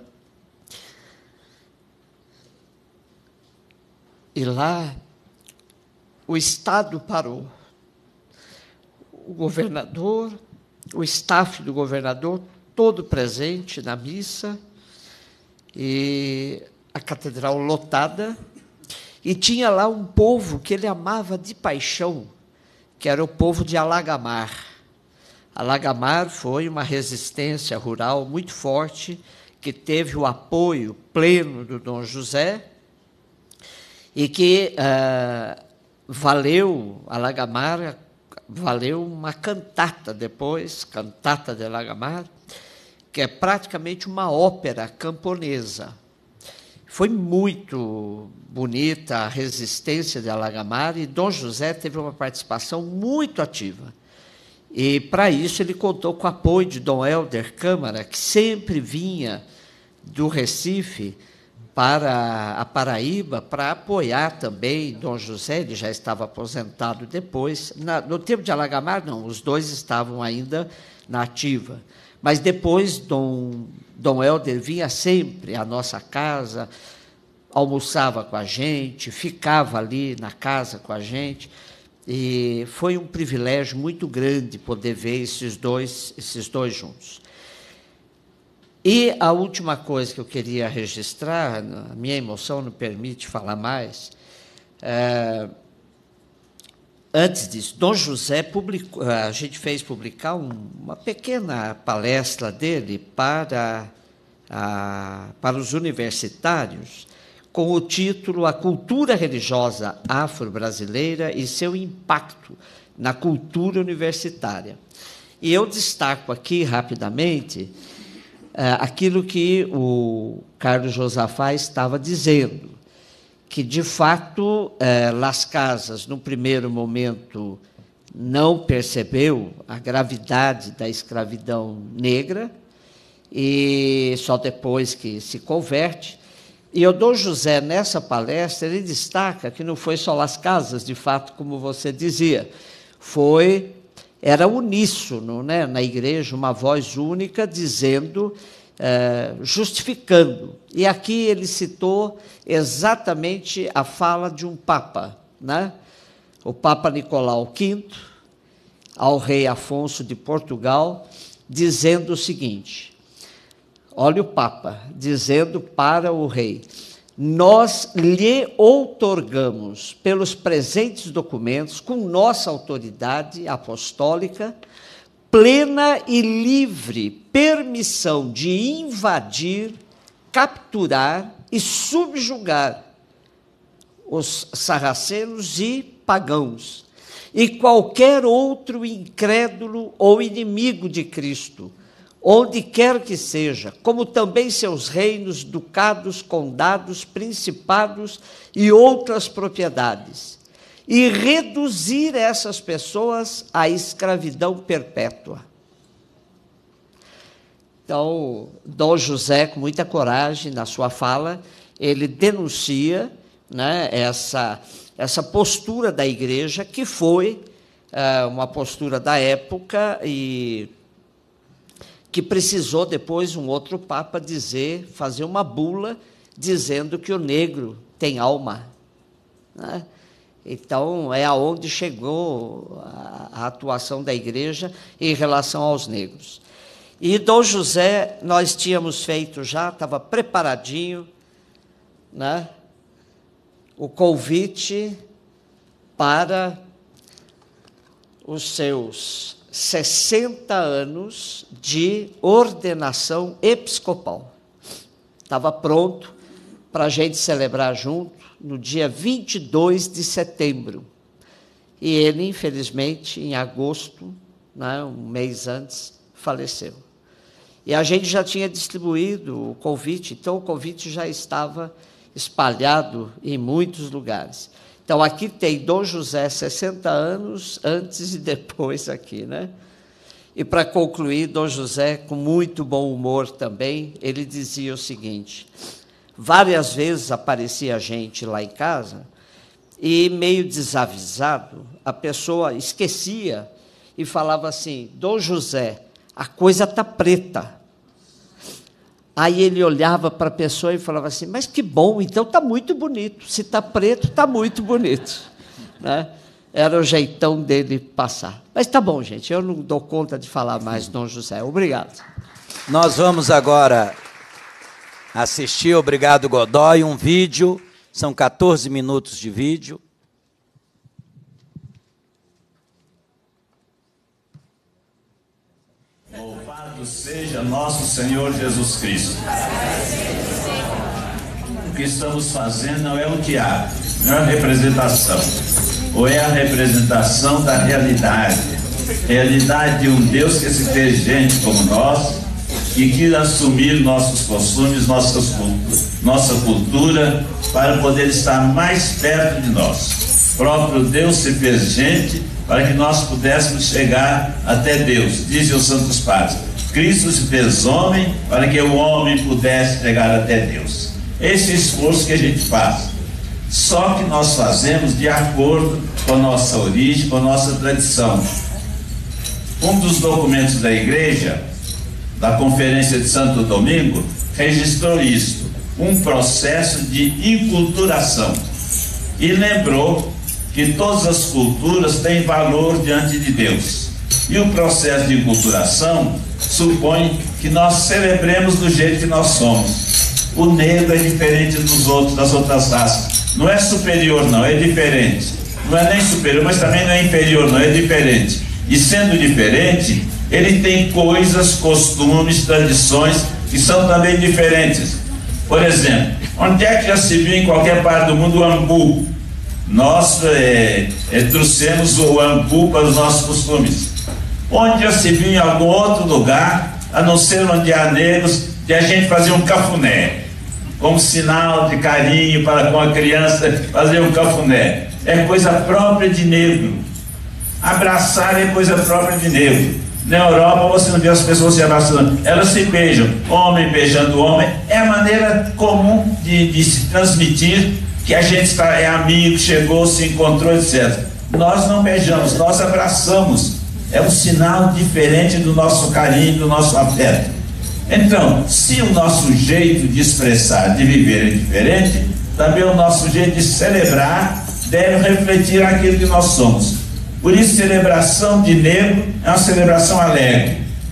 e lá o Estado parou. O governador, o staff do governador, todo presente na missa, e a catedral lotada, e tinha lá um povo que ele amava de paixão, que era o povo de Alagamar. Alagamar foi uma resistência rural muito forte, que teve o apoio pleno do Dom José, e que ah, valeu, Alagamar, valeu uma cantata depois, Cantata de Alagamar, que é praticamente uma ópera camponesa. Foi muito bonita a resistência de Alagamar, e Dom José teve uma participação muito ativa. E, para isso, ele contou com o apoio de Dom Helder Câmara, que sempre vinha do Recife para a Paraíba para apoiar também Dom José. Ele já estava aposentado depois. Na, no tempo de Alagamar, não, os dois estavam ainda na ativa. Mas depois, Dom, Dom Helder vinha sempre à nossa casa, almoçava com a gente, ficava ali na casa com a gente, e foi um privilégio muito grande poder ver esses dois, esses dois juntos. E a última coisa que eu queria registrar, a minha emoção não permite falar mais, é, antes disso, Dom José publicou, a gente fez publicar um, uma pequena palestra dele para, a, para os universitários, com o título A Cultura Religiosa Afro-Brasileira e seu impacto na cultura universitária. E eu destaco aqui, rapidamente, aquilo que o Carlos Josafá estava dizendo, que, de fato, eh, Las Casas, no primeiro momento, não percebeu a gravidade da escravidão negra, e só depois que se converte. E o Dom José, nessa palestra, ele destaca que não foi só Las Casas, de fato, como você dizia, foi, era uníssono, né, na igreja, uma voz única, dizendo, eh, justificando. E aqui ele citou exatamente a fala de um Papa, né? O Papa Nicolau quinto, ao rei Afonso de Portugal, dizendo o seguinte, olha o Papa, dizendo para o rei, nós lhe outorgamos pelos presentes documentos, com nossa autoridade apostólica, plena e livre permissão de invadir, capturar e subjugar os sarracenos e pagãos, e qualquer outro incrédulo ou inimigo de Cristo, onde quer que seja, como também seus reinos, ducados, condados, principados e outras propriedades, e reduzir essas pessoas à escravidão perpétua. Então, Dom José, com muita coragem, na sua fala, ele denuncia, né, essa, essa postura da igreja, que foi é, uma postura da época e que precisou depois um outro papa dizer, fazer uma bula, dizendo que o negro tem alma, né? Então, é aonde chegou a, a atuação da igreja em relação aos negros. E Dom José, nós tínhamos feito já, estava preparadinho, né, o convite para os seus sessenta anos de ordenação episcopal. Estava pronto para a gente celebrar junto no dia vinte e dois de setembro. E ele, infelizmente, em agosto, né, um mês antes, faleceu. E a gente já tinha distribuído o convite, então o convite já estava espalhado em muitos lugares. Então, aqui tem Dom José, sessenta anos, antes e depois aqui, né? E, para concluir, Dom José, com muito bom humor também, ele dizia o seguinte, várias vezes aparecia gente lá em casa e, meio desavisado, a pessoa esquecia e falava assim, Dom José, a coisa está preta. Aí ele olhava para a pessoa e falava assim, mas que bom, então está muito bonito. Se está preto, está muito bonito. Né? Era o jeitão dele passar. Mas tá bom, gente, eu não dou conta de falar mais Dom José. Obrigado. Nós vamos agora assistir, obrigado Godoy, um vídeo, são quatorze minutos de vídeo. Louvado seja nosso Senhor Jesus Cristo. O que estamos fazendo não é um teatro, não é uma representação, ou é a representação da realidade, realidade de um Deus que se fez gente como nós e quis assumir nossos costumes, nossas, nossa cultura, para poder estar mais perto de nós. O próprio Deus se fez gente para que nós pudéssemos chegar até Deus, dizem os santos padres. Cristo se fez homem para que o homem pudesse chegar até Deus. Esse é o esforço que a gente faz. Só que nós fazemos de acordo com a nossa origem, com a nossa tradição. Um dos documentos da igreja, da Conferência de Santo Domingo, registrou isto, um processo de inculturação. E lembrou que todas as culturas têm valor diante de Deus. E o processo de inculturação supõe que nós celebremos do jeito que nós somos. O negro é diferente dos outros, das outras raças. Não é superior, não, é diferente. Não é nem superior, mas também não é inferior, não, é diferente. E sendo diferente, ele tem coisas, costumes, tradições que são também diferentes. Por exemplo, onde é que já se viu em qualquer parte do mundo o ambu? Nós é, é, trouxemos o ambu para os nossos costumes. Onde já se viu em algum outro lugar, a não ser onde há negros, de a gente fazer um cafuné, como sinal de carinho para com a criança, fazer um cafuné. É coisa própria de negro. Abraçar é coisa própria de negro. Na Europa você não vê as pessoas se abraçando, elas se beijam, homem beijando homem, é a maneira comum de, de se transmitir que a gente está, é amigo, chegou, se encontrou, etcétera. Nós não beijamos, nós abraçamos, é um sinal diferente do nosso carinho, do nosso afeto. Então, se o nosso jeito de expressar, de viver é diferente, também o nosso jeito de celebrar deve refletir aquilo que nós somos. Por isso, celebração de negro é uma celebração alegre.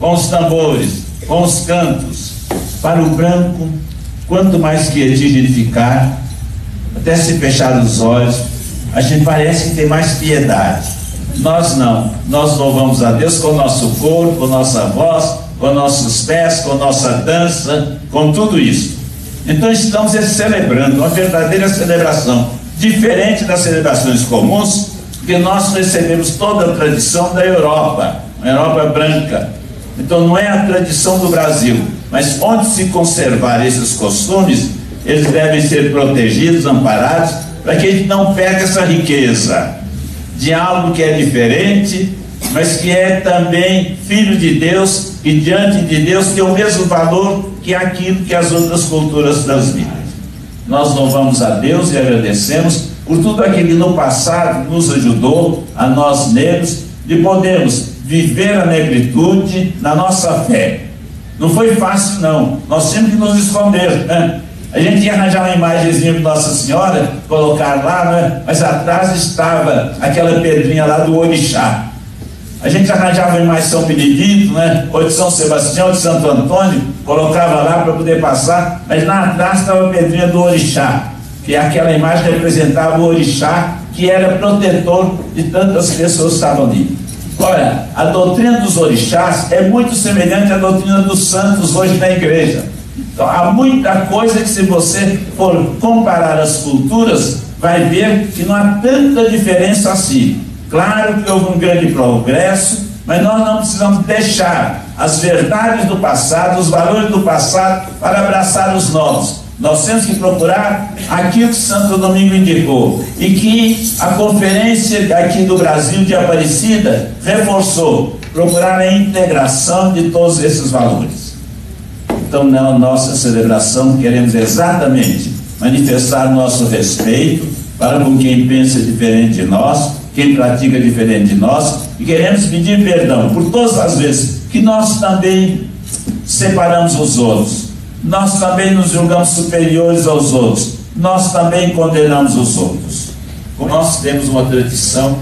com os tambores, com os cantos. Para o branco, quanto mais quietinho ele ficar, até se fechar os olhos, a gente parece que tem mais piedade. Nós não, nós louvamos a Deus com o nosso corpo, com nossa voz, com nossos pés, com nossa dança, com tudo isso. Então estamos celebrando uma verdadeira celebração, diferente das celebrações comuns, porque nós recebemos toda a tradição da Europa, a Europa branca. Então não é a tradição do Brasil, mas onde se conservar esses costumes, eles devem ser protegidos, amparados, para que a gente não perca essa riqueza de algo que é diferente, mas que é também filho de Deus, e diante de Deus tem o mesmo valor que aquilo que as outras culturas transmitem. Nós louvamos a Deus e agradecemos por tudo aquilo que no passado nos ajudou, a nós negros, de podermos viver a negritude na nossa fé. Não foi fácil não, nós temos que nos esconder, né? A gente ia arranjar uma imagenzinha de Nossa Senhora, colocar lá, né? Mas atrás estava aquela pedrinha lá do orixá. A gente arranjava uma imagem de São Benedito, né? Ou de São Sebastião, ou de Santo Antônio, colocava lá para poder passar, mas lá atrás estava a pedrinha do orixá, que aquela imagem representava o orixá, que era protetor de tantas pessoas que estavam ali. Olha, a doutrina dos orixás é muito semelhante à doutrina dos santos hoje na igreja. Então, há muita coisa que, se você for comparar as culturas, vai ver que não há tanta diferença assim. Claro que houve um grande progresso, mas nós não precisamos deixar as verdades do passado, os valores do passado, para abraçar os novos. Nós temos que procurar aquilo que Santo Domingo indicou e que a conferência aqui do Brasil de Aparecida reforçou, procurar a integração de todos esses valores. Então, na nossa celebração, queremos exatamente manifestar nosso respeito para com quem pensa diferente de nós, quem pratica diferente de nós, e queremos pedir perdão por todas as vezes que nós também separamos os outros, nós também nos julgamos superiores aos outros, nós também condenamos os outros. Nós temos uma tradição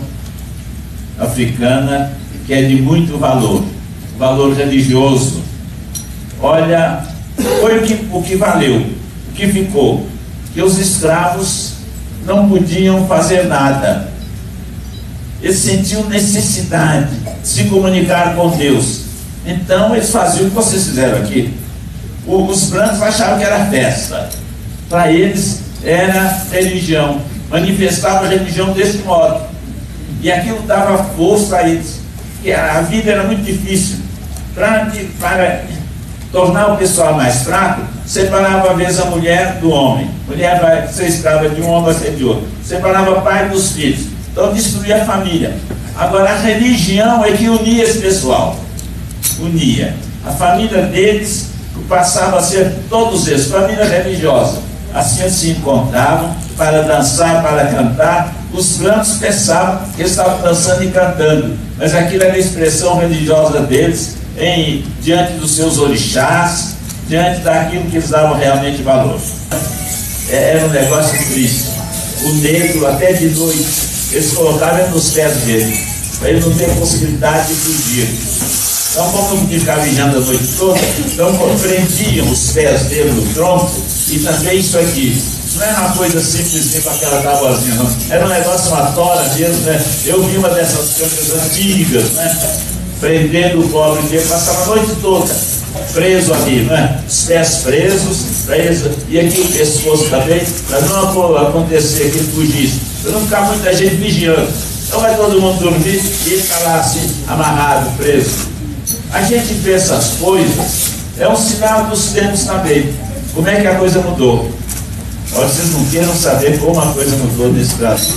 africana que é de muito valor, valor religioso. Olha, foi o que, o que valeu, o que ficou, que os escravos não podiam fazer nada. Eles sentiam necessidade de se comunicar com Deus. Então eles faziam o que vocês fizeram aqui. O, os brancos achavam que era festa. Para eles era religião. Manifestava a religião desse modo. E aquilo dava força a eles. Porque a vida era muito difícil. Para, para tornar o pessoal mais fraco, separava a vez a mulher do homem. Mulher vai ser escrava de um, homem vai ser de outro. Separava o pai dos filhos. Então destruía a família. Agora a religião é que unia esse pessoal. Unia. A família deles passava a ser todos eles, família religiosa. Assim eles se encontravam para dançar, para cantar. Os brancos pensavam que eles estavam dançando e cantando, mas aquilo era a expressão religiosa deles, em, diante dos seus orixás, diante daquilo que eles davam realmente valor. É, era um negócio triste. O negro, até de noite, eles colocavam nos pés dele, para ele não ter possibilidade de fugir. Então, como não ficava vigiando a noite toda, então compreendiam os pés dele no tronco, e também isso aqui. Isso não era uma coisa simples com aquela tabuazinha, não. Era um negócio, uma tora mesmo, né? Eu vi uma dessas câmeras antigas, né? Prendendo o pobre dele, passava a noite toda preso ali, né? Os pés presos, preso, e aqui o pescoço também, para não acontecer que ele fugisse, para não ficar muita gente vigiando. Então vai todo mundo dormir e ele está lá assim, amarrado, preso. A gente vê essas coisas, é um sinal dos tempos também. Como é que a coisa mudou? Olha, vocês não queiram saber como a coisa mudou nesse Brasil.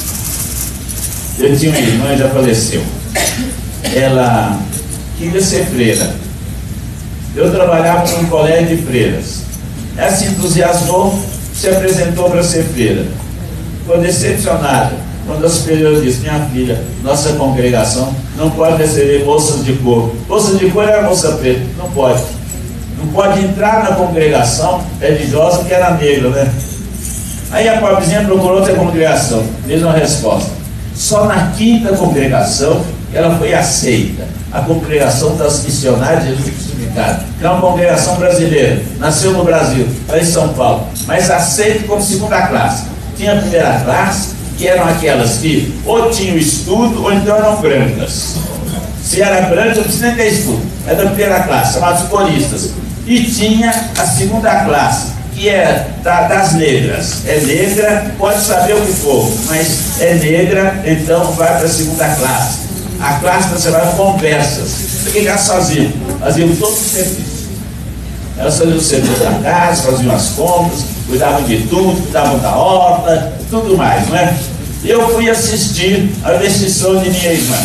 Eu tinha uma irmã, já faleceu. Ela queria ser freira. Eu trabalhava num colégio de freiras. Ela se entusiasmou, se apresentou para ser freira. Ficou decepcionada quando a superiora disse: minha filha, nossa congregação não pode receber moças de cor. Moça de cor era moça preta, não pode. Não pode entrar na congregação religiosa que era negra, né? Aí a pobrezinha procurou outra congregação, mesma resposta. Só na quinta congregação ela foi aceita. A Congregação das Missionárias de Jesus Crucificado, que é uma congregação brasileira, nasceu no Brasil, lá em São Paulo, mas aceita como segunda classe. Tinha a primeira classe, que eram aquelas que ou tinham estudo ou então eram brancas. Se era branca, não precisa nem ter estudo, é da primeira classe, chamados coristas. E tinha a segunda classe, que é da, das negras. É negra, pode saber o que for, mas é negra, então vai para a segunda classe. A classe está chamada conversas. O que elas faziam? Faziam todo o serviço. Elas faziam o serviço da casa, faziam as compras, cuidavam de tudo, cuidavam da horta, tudo mais, não é? Eu fui assistir a decisão de minha irmã.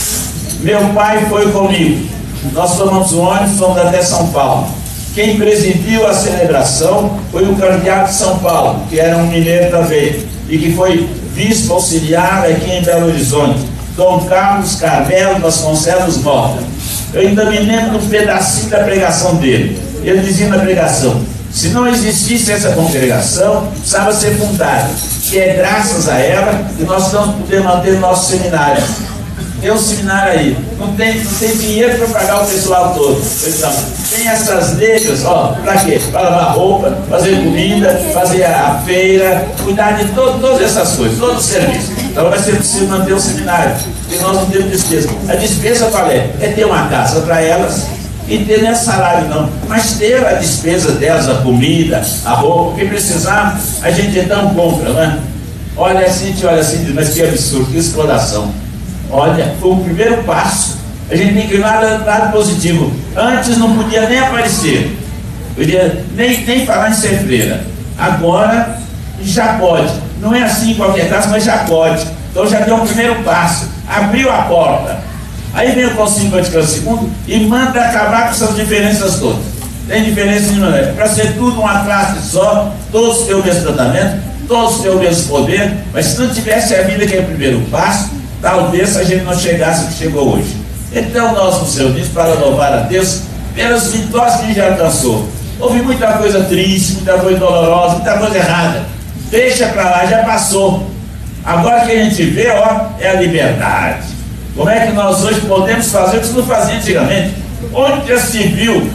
Meu pai foi comigo. Nós tomamos um ônibus, fomos até São Paulo. Quem presidiu a celebração foi o cardeal de São Paulo, que era um mineiro também, e que foi bispo auxiliar aqui em Belo Horizonte, Dom Carlos Carmelo Vasconcelos Mota. Eu ainda me lembro de um pedacinho da pregação dele. Ele dizia na pregação: se não existisse essa congregação, precisava ser fundada, que é graças a ela que nós estamos podendo manter o nosso seminário. Tem um seminário aí, não tem, não tem dinheiro para pagar o pessoal todo. Então, tem essas negras, ó, para quê? Para lavar roupa, fazer comida, fazer a feira, cuidar de todo, todas essas coisas, todo o serviço. Então vai ser preciso manter o seminário, porque nós não temos despesa. A despesa, qual é? É ter uma casa para elas e ter nem salário não, mas ter a despesa delas, a comida, a roupa, o que precisar, a gente então compra, não é? Olha assim, te olha assim, mas que absurdo, que exploração. Olha, foi o primeiro passo. A gente tem que ir lá do lado positivo. Antes não podia nem aparecer, podia nem, nem falar em ser freira. Agora já pode. Não é assim em qualquer caso, mas já pode. Então já deu um primeiro passo. Abriu a porta. Aí vem o Concílio Vaticano segundo e manda acabar com essas diferenças todas. Tem diferença nenhuma. Para ser tudo uma classe só, todos têm o mesmo tratamento, todos têm o mesmo poder, mas se não tivesse a vida, que é o primeiro passo, talvez a gente não chegasse que chegou hoje. Então nós nos reunimos para louvar a Deus pelas vitórias que a gente já alcançou. Houve muita coisa triste, muita coisa dolorosa, muita coisa errada. Deixa para lá, já passou. Agora que a gente vê, ó, é a liberdade. Como é que nós hoje podemos fazer o que não fazia antigamente? Onde já se viu,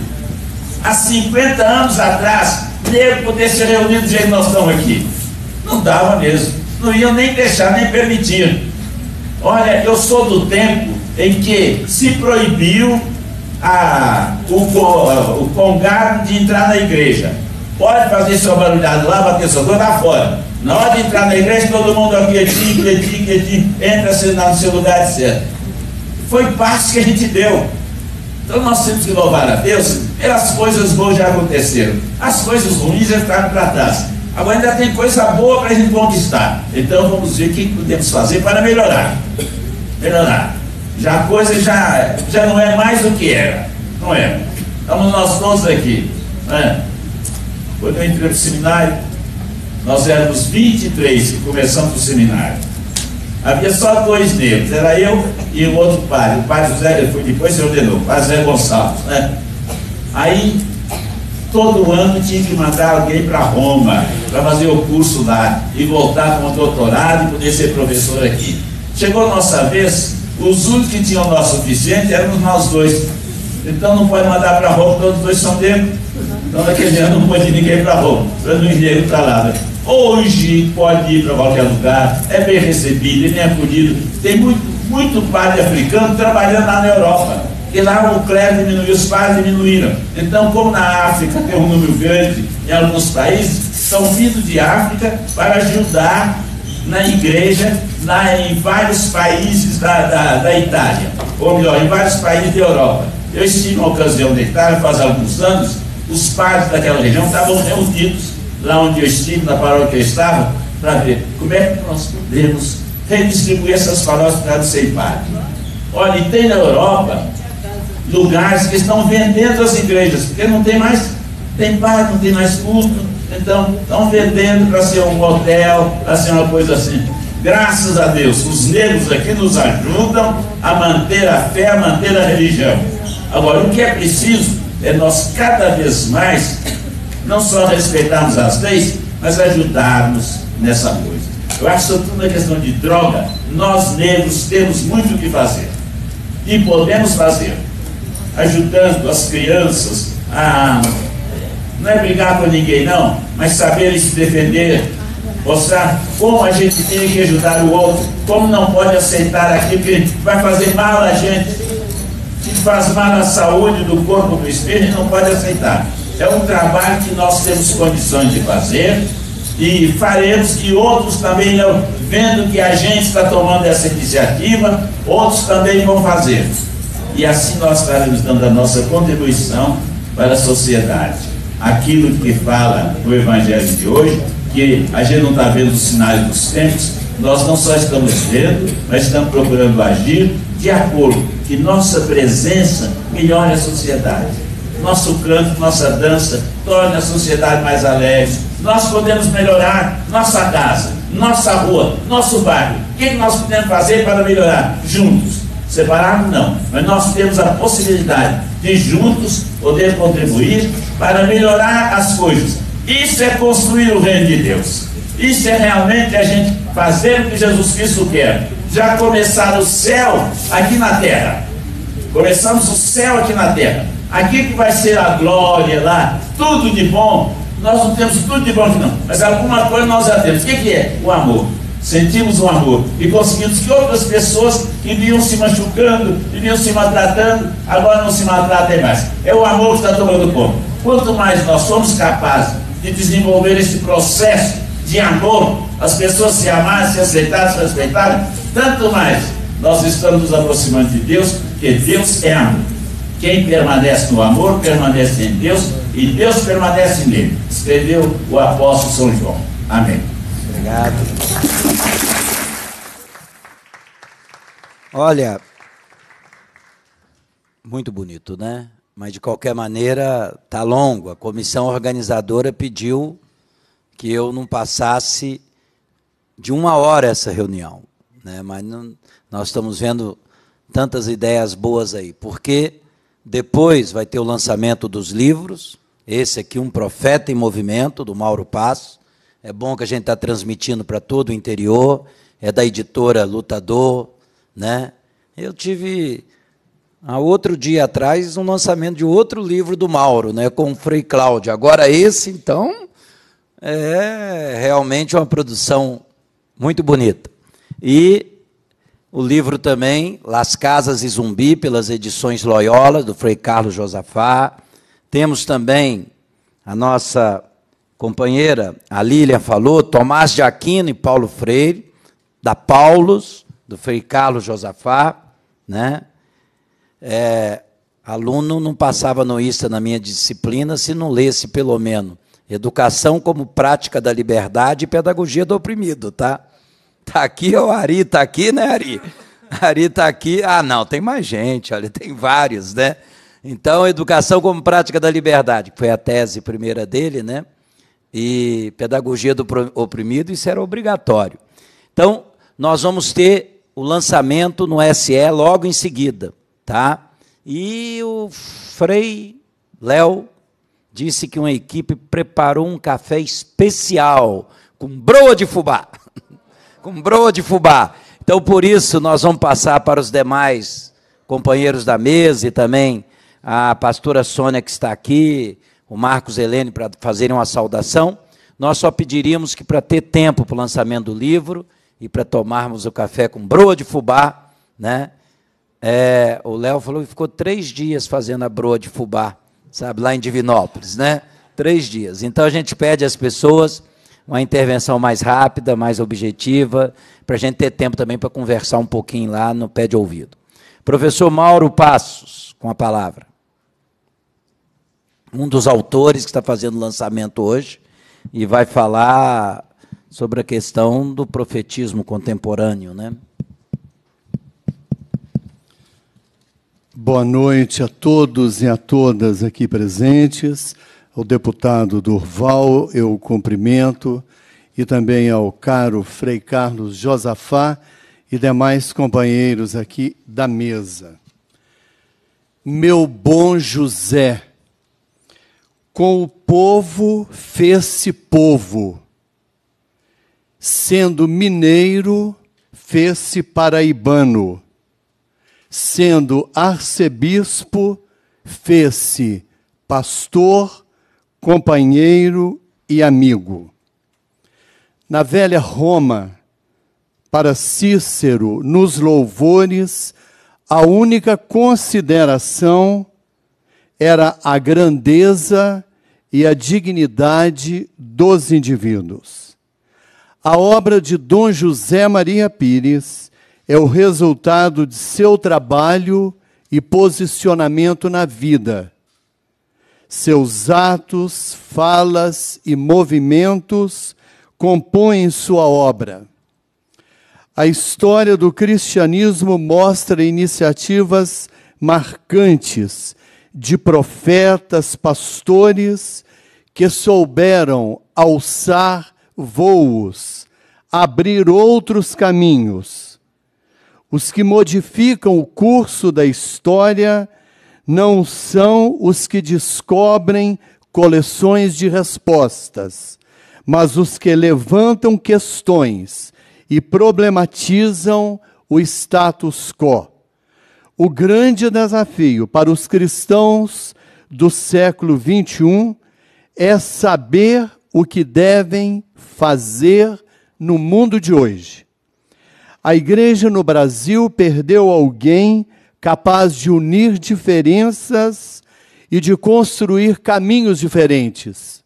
há cinquenta anos atrás, negro poder se reunir do jeito que nós estamos aqui? Não dava mesmo. Não iam nem deixar, nem permitir. Olha, eu sou do tempo em que se proibiu a, o, o congado de entrar na igreja. Pode fazer seu barulhado lá, bater seu dor lá fora. Na hora de entrar na igreja, todo mundo aqui, quietinho, quietinho, quietinho, entra no seu lugar de certo. Foi passo que a gente deu. Então nós temos que louvar a Deus pelas coisas boas já aconteceram. As coisas ruins já ficaram para trás. Agora ainda tem coisa boa para a gente conquistar. Então vamos ver o que podemos fazer para melhorar. Melhorar. Já a coisa já, já não é mais o que era. Não é? Estamos nós todos aqui. Né? Quando eu entrei no seminário, nós éramos vinte e três que começamos o seminário. Havia só dois negros, era eu e o outro padre. O padre José, foi depois se ordenou, o padre José Gonçalves. Né? Aí, todo ano tinha que mandar alguém para Roma, para fazer o curso lá, e voltar com um doutorado e poder ser professor aqui. Chegou a nossa vez, os únicos que tinham o nosso suficiente éramos nós dois. Então não pode mandar para Roma, todos os dois são negros. Então naquele ano não pode ir ninguém para Roma, para não ir negro para lá. Né? Hoje pode ir para qualquer lugar, é bem recebido, é bem acolhido. Tem muito, muito padre africano trabalhando lá na Europa. E lá o clero diminuiu, os padres diminuíram. Então, como na África tem um número grande em alguns países, são vindo de África para ajudar na igreja, lá em vários países da, da, da Itália, ou melhor, em vários países da Europa. Eu estive na ocasião da Itália, faz alguns anos, os padres daquela região estavam reunidos, lá onde eu estive, na paróquia que eu estava, para ver como é que nós podemos redistribuir essas paróquias para sem padre. Olha, e tem na Europa lugares que estão vendendo as igrejas, porque não tem mais, tem padre, não tem mais culto, então estão vendendo para ser um hotel, para ser uma coisa assim. Graças a Deus, os negros aqui nos ajudam a manter a fé, a manter a religião. Agora, o que é preciso é nós cada vez mais, não só respeitarmos as leis, mas ajudarmos nessa coisa. Eu acho que, sobretudo na questão de droga, nós negros temos muito o que fazer. E podemos fazer, ajudando as crianças a, não é brigar com ninguém não, mas saberem se defender, mostrar como a gente tem que ajudar o outro, como não pode aceitar aquilo que vai fazer mal a gente, que faz mal à saúde do corpo, do espírito, a gente não pode aceitar. É um trabalho que nós temos condições de fazer e faremos, que outros também, vendo que a gente está tomando essa iniciativa, outros também vão fazer. E assim nós estaremos dando a nossa contribuição para a sociedade. Aquilo que fala o Evangelho de hoje, que a gente não está vendo os sinais dos tempos, nós não só estamos vendo, mas estamos procurando agir de acordo, que nossa presença melhore a sociedade. Nosso canto, nossa dança, torne a sociedade mais alegre. Nós podemos melhorar nossa casa, nossa rua, nosso bairro. O que nós podemos fazer para melhorar? Juntos. Separado não, mas nós temos a possibilidade de juntos poder contribuir para melhorar as coisas. Isso é construir o reino de Deus. Isso é realmente a gente fazer o que Jesus Cristo quer. Já começar o céu aqui na terra. Começamos o céu aqui na terra. Aqui que vai ser a glória lá, tudo de bom. Nós não temos tudo de bom aqui não, mas alguma coisa nós já temos. O que que é? O amor. Sentimos o amor e conseguimos que outras pessoas que vinham se machucando, que vinham se maltratando, agora não se maltratem mais. É o amor que está tomando conta. Quanto mais nós somos capazes de desenvolver esse processo de amor, as pessoas se amarem, se aceitarem, se respeitarem, tanto mais nós estamos nos aproximando de Deus, porque Deus é amor. Quem permanece no amor, permanece em Deus, e Deus permanece nele. Escreveu o apóstolo São João. Amém. Obrigado. Olha, muito bonito, né? Mas, de qualquer maneira, está longo. A comissão organizadora pediu que eu não passasse de uma hora essa reunião, né? Mas não, nós estamos vendo tantas ideias boas aí, porque depois vai ter o lançamento dos livros, esse aqui, Um Profeta em Movimento, do Mauro Passo. É bom que a gente está transmitindo para todo o interior, é da editora Lutador, né? Eu tive, há outro dia atrás, um lançamento de outro livro do Mauro, né, com o Frei Cláudio. Agora esse, então, é realmente uma produção muito bonita. E o livro também, Las Casas e Zumbi, pelas edições Loyola, do Frei Carlos Josafá. Temos também a nossa companheira, a Lília falou, Tomás de Aquino e Paulo Freire, da Paulus, do Frei Carlos Josafá, né? É, aluno não passava no ISTA na minha disciplina se não lesse, pelo menos, Educação como Prática da Liberdade e Pedagogia do Oprimido, tá? Tá aqui, o Ari está aqui, né, Ari? Ari está aqui. Ah, não, tem mais gente, olha, tem vários, né? Então, Educação como Prática da Liberdade, que foi a tese primeira dele, né? E Pedagogia do Oprimido, isso era obrigatório. Então, nós vamos ter o lançamento no S E logo em seguida, tá? E o Frei Léo disse que uma equipe preparou um café especial com broa de fubá. Com broa de fubá. Então, por isso, nós vamos passar para os demais companheiros da mesa e também a pastora Sônia, que está aqui, o Marcos Helene, para fazerem uma saudação. Nós só pediríamos que, para ter tempo para o lançamento do livro e para tomarmos o café com broa de fubá, né? É, o Léo falou que ficou três dias fazendo a broa de fubá, sabe, lá em Divinópolis, né? Três dias. Então, a gente pede às pessoas uma intervenção mais rápida, mais objetiva, para a gente ter tempo também para conversar um pouquinho lá no pé de ouvido. Professor Mauro Passos, com a palavra. Um dos autores que está fazendo o lançamento hoje e vai falar sobre a questão do profetismo contemporâneo, né? Boa noite a todos e a todas aqui presentes. Ao deputado Durval, eu cumprimento, e também ao caro Frei Carlos Josafá e demais companheiros aqui da mesa. Meu bom José, com o povo fez-se povo, sendo mineiro, fez-se paraibano, sendo arcebispo, fez-se pastor, companheiro e amigo. Na velha Roma, para Cícero, nos louvores, a única consideração era a grandeza e a dignidade dos indivíduos. A obra de Dom José Maria Pires é o resultado de seu trabalho e posicionamento na vida. Seus atos, falas e movimentos compõem sua obra. A história do cristianismo mostra iniciativas marcantes de profetas, pastores que souberam alçar voos, abrir outros caminhos. Os que modificam o curso da história não são os que descobrem coleções de respostas, mas os que levantam questões e problematizam o status quo. O grande desafio para os cristãos do século vinte e um é saber o que devem fazer no mundo de hoje. A igreja no Brasil perdeu alguém capaz de unir diferenças e de construir caminhos diferentes.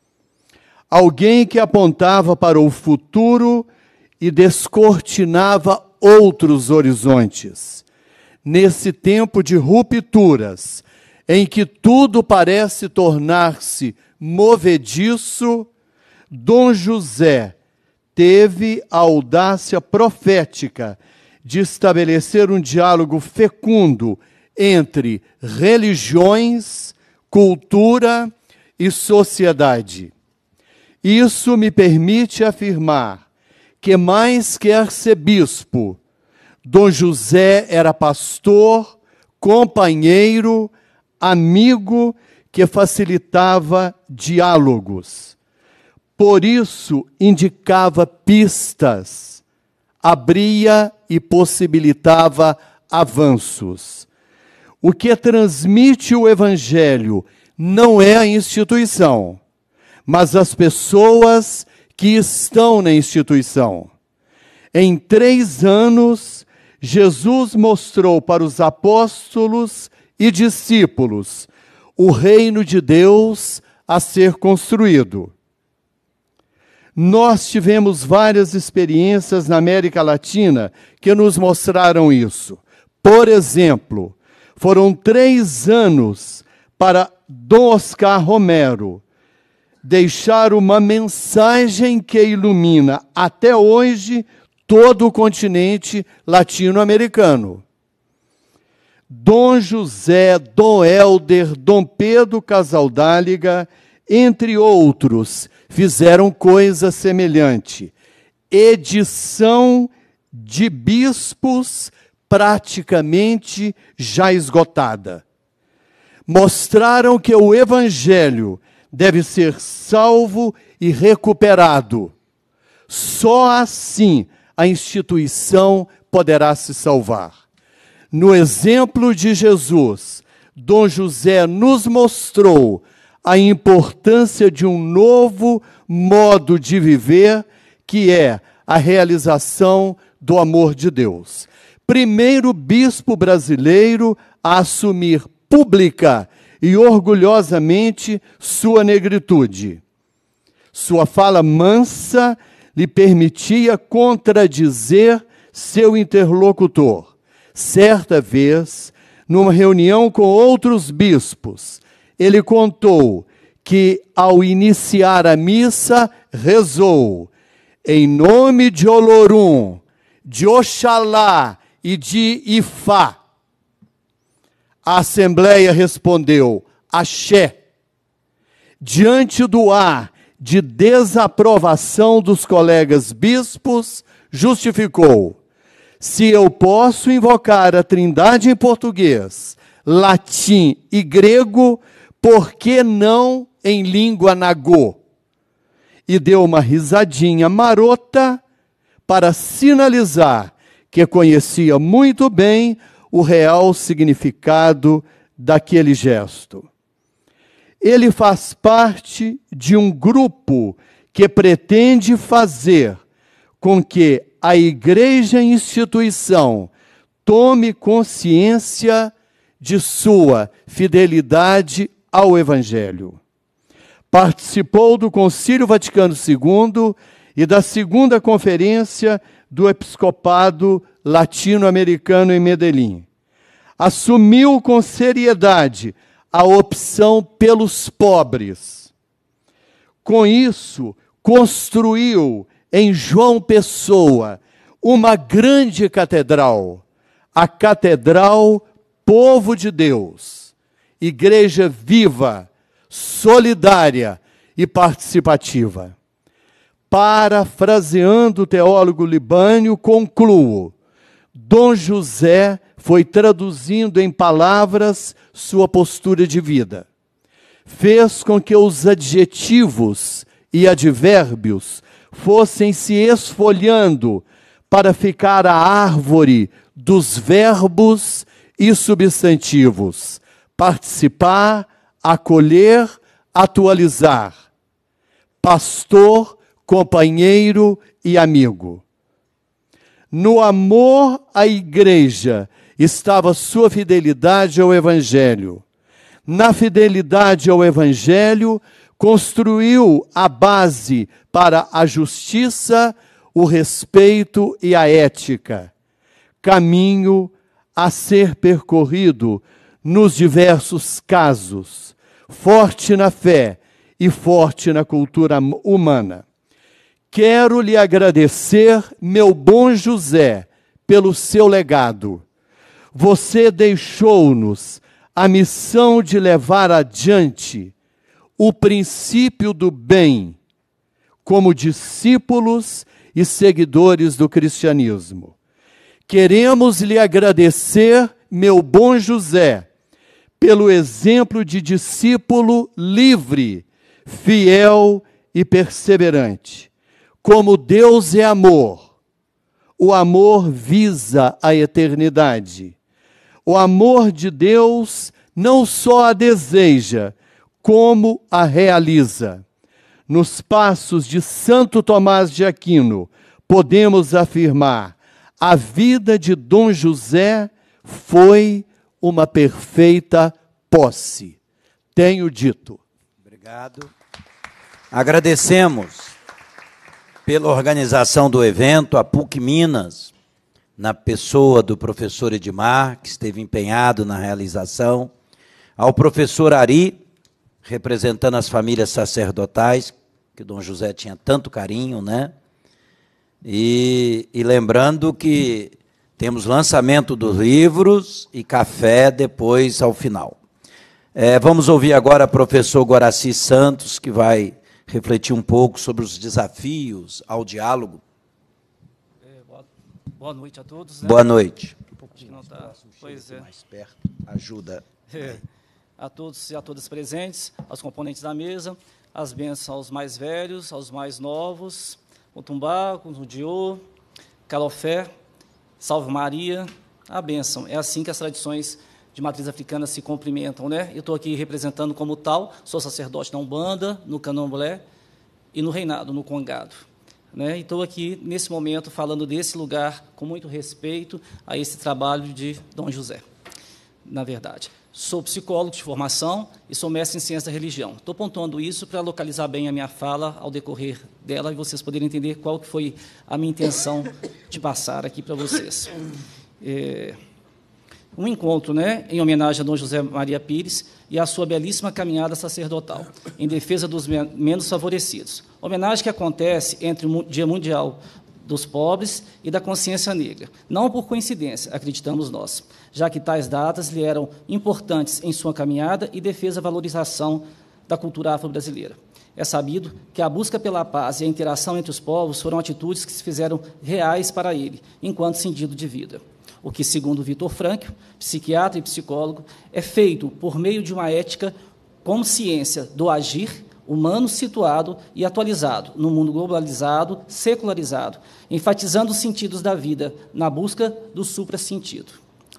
Alguém que apontava para o futuro e descortinava outros horizontes. Nesse tempo de rupturas, em que tudo parece tornar-se movediço, Dom José teve a audácia profética de estabelecer um diálogo fecundo entre religiões, cultura e sociedade. Isso me permite afirmar que, mais que arcebispo, Dom José era pastor, companheiro, amigo que facilitava diálogos. Por isso, indicava pistas, abria e possibilitava avanços. O que transmite o Evangelho não é a instituição, mas as pessoas que estão na instituição. Em três anos, Jesus mostrou para os apóstolos e discípulos o reino de Deus a ser construído. Nós tivemos várias experiências na América Latina que nos mostraram isso. Por exemplo, foram três anos para Dom Oscar Romero deixar uma mensagem que ilumina até hoje todo o continente latino-americano. Dom José, Dom Helder, Dom Pedro Casaldáliga, entre outros, fizeram coisa semelhante. Edição de bispos praticamente já esgotada. Mostraram que o Evangelho deve ser salvo e recuperado. Só assim a instituição poderá se salvar. No exemplo de Jesus, Dom José nos mostrou a importância de um novo modo de viver, que é a realização do amor de Deus. Primeiro bispo brasileiro a assumir pública e orgulhosamente sua negritude. Sua fala mansa lhe permitia contradizer seu interlocutor. Certa vez, numa reunião com outros bispos, ele contou que, ao iniciar a missa, rezou: em nome de Olorum, de Oxalá e de Ifá. A Assembleia respondeu: axé. Diante do ar de desaprovação dos colegas bispos, justificou: se eu posso invocar a Trindade em português, latim e grego, por que não em língua nagô? E deu uma risadinha marota para sinalizar que conhecia muito bem o real significado daquele gesto. Ele faz parte de um grupo que pretende fazer com que a igreja instituição tome consciência de sua fidelidade ao Evangelho. Participou do Concílio Vaticano segundo e da segunda conferência do Episcopado Latino-Americano em Medellín. Assumiu com seriedade a opção pelos pobres. Com isso, construiu em João Pessoa uma grande catedral, a Catedral Povo de Deus, igreja viva, solidária e participativa. Parafraseando o teólogo Libânio, concluo: Dom José foi traduzindo em palavras sua postura de vida. Fez com que os adjetivos e advérbios fossem se esfolhando para ficar a árvore dos verbos e substantivos: participar, acolher, atualizar. Pastor, companheiro e amigo. No amor à igreja estava sua fidelidade ao Evangelho. Na fidelidade ao Evangelho, construiu a base para a justiça, o respeito e a ética. Caminho a ser percorrido nos diversos casos, forte na fé e forte na cultura humana. Quero lhe agradecer, meu bom José, pelo seu legado. Você deixou-nos a missão de levar adiante o princípio do bem, como discípulos e seguidores do cristianismo. Queremos lhe agradecer, meu bom José, pelo exemplo de discípulo livre, fiel e perseverante. Como Deus é amor, o amor visa a eternidade. O amor de Deus não só a deseja, como a realiza. Nos passos de Santo Tomás de Aquino, podemos afirmar: a vida de Dom José foi uma perfeita posse. Tenho dito. Obrigado. Agradecemos pela organização do evento a PUC Minas, na pessoa do professor Edmar, que esteve empenhado na realização, ao professor Ari, representando as famílias sacerdotais, que Dom José tinha tanto carinho, né? E, e lembrando que temos lançamento dos livros e café depois ao final. É, vamos ouvir agora o professor Guaraci Santos, que vai refletir um pouco sobre os desafios ao diálogo. É, boa, boa noite a todos. Né? Boa noite. Um pouquinho não tá, pois é. Mais perto, ajuda. É, a todos e a todas presentes, aos componentes da mesa, as bênçãos aos mais velhos, aos mais novos, o Tumbá, o Diô, Calofé, Salve Maria, a bênção. É assim que as tradições de matriz africana se cumprimentam, né? Eu estou aqui representando como tal, sou sacerdote na Umbanda, no Candomblé e no Reinado, no Congado. Né? E estou aqui, nesse momento, falando desse lugar com muito respeito a esse trabalho de Dom José, na verdade. Sou psicólogo de formação e sou mestre em ciência da religião. Estou pontuando isso para localizar bem a minha fala ao decorrer dela e vocês poderem entender qual que foi a minha intenção de passar aqui para vocês. É... Um encontro, né, em homenagem a Dom José Maria Pires e a sua belíssima caminhada sacerdotal, em defesa dos menos favorecidos. Homenagem que acontece entre o Dia Mundial dos Pobres e da Consciência Negra. Não por coincidência, acreditamos nós, já que tais datas lhe eram importantes em sua caminhada e defesa e valorização da cultura afro-brasileira. É sabido que a busca pela paz e a interação entre os povos foram atitudes que se fizeram reais para ele, enquanto sentido de vida. O que, segundo Vitor Frankl, psiquiatra e psicólogo, é feito por meio de uma ética como ciência do agir humano situado e atualizado no mundo globalizado, secularizado, enfatizando os sentidos da vida na busca do supra-sentido.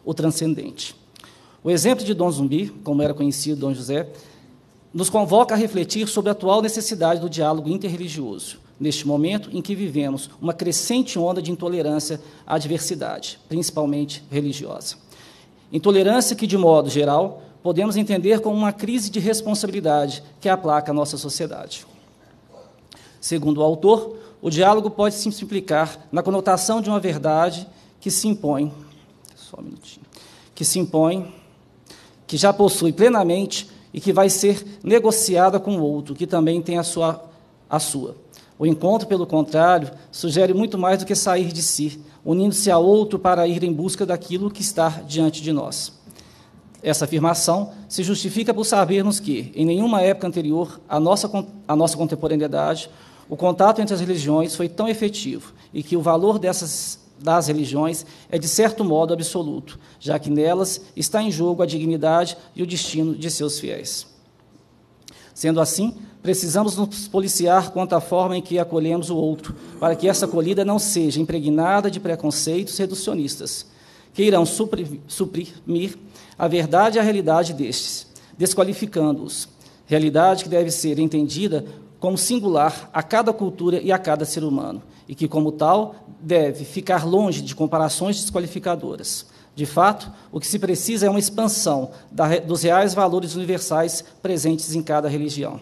o transcendente. O exemplo de Dom Zumbi, como era conhecido Dom José, nos convoca a refletir sobre a atual necessidade do diálogo interreligioso, neste momento em que vivemos uma crescente onda de intolerância à diversidade, principalmente religiosa. Intolerância que, de modo geral, podemos entender como uma crise de responsabilidade que aplaca a nossa sociedade. Segundo o autor, o diálogo pode se implicar na conotação de uma verdade que se impõe, só um minutinho, que se impõe, que já possui plenamente e que vai ser negociada com o outro, que também tem a sua, a sua. O encontro, pelo contrário, sugere muito mais do que sair de si, unindo-se a outro para ir em busca daquilo que está diante de nós. Essa afirmação se justifica por sabermos que, em nenhuma época anterior à nossa, à nossa contemporaneidade, o contato entre as religiões foi tão efetivo e que o valor dessas, das religiões é, de certo modo, absoluto, já que nelas está em jogo a dignidade e o destino de seus fiéis. Sendo assim, precisamos nos policiar quanto à forma em que acolhemos o outro, para que essa acolhida não seja impregnada de preconceitos reducionistas, que irão suprimir a verdade e a realidade destes, desqualificando-os. Realidade que deve ser entendida como singular a cada cultura e a cada ser humano, e que, como tal, deve ficar longe de comparações desqualificadoras. De fato, o que se precisa é uma expansão da, dos reais valores universais presentes em cada religião.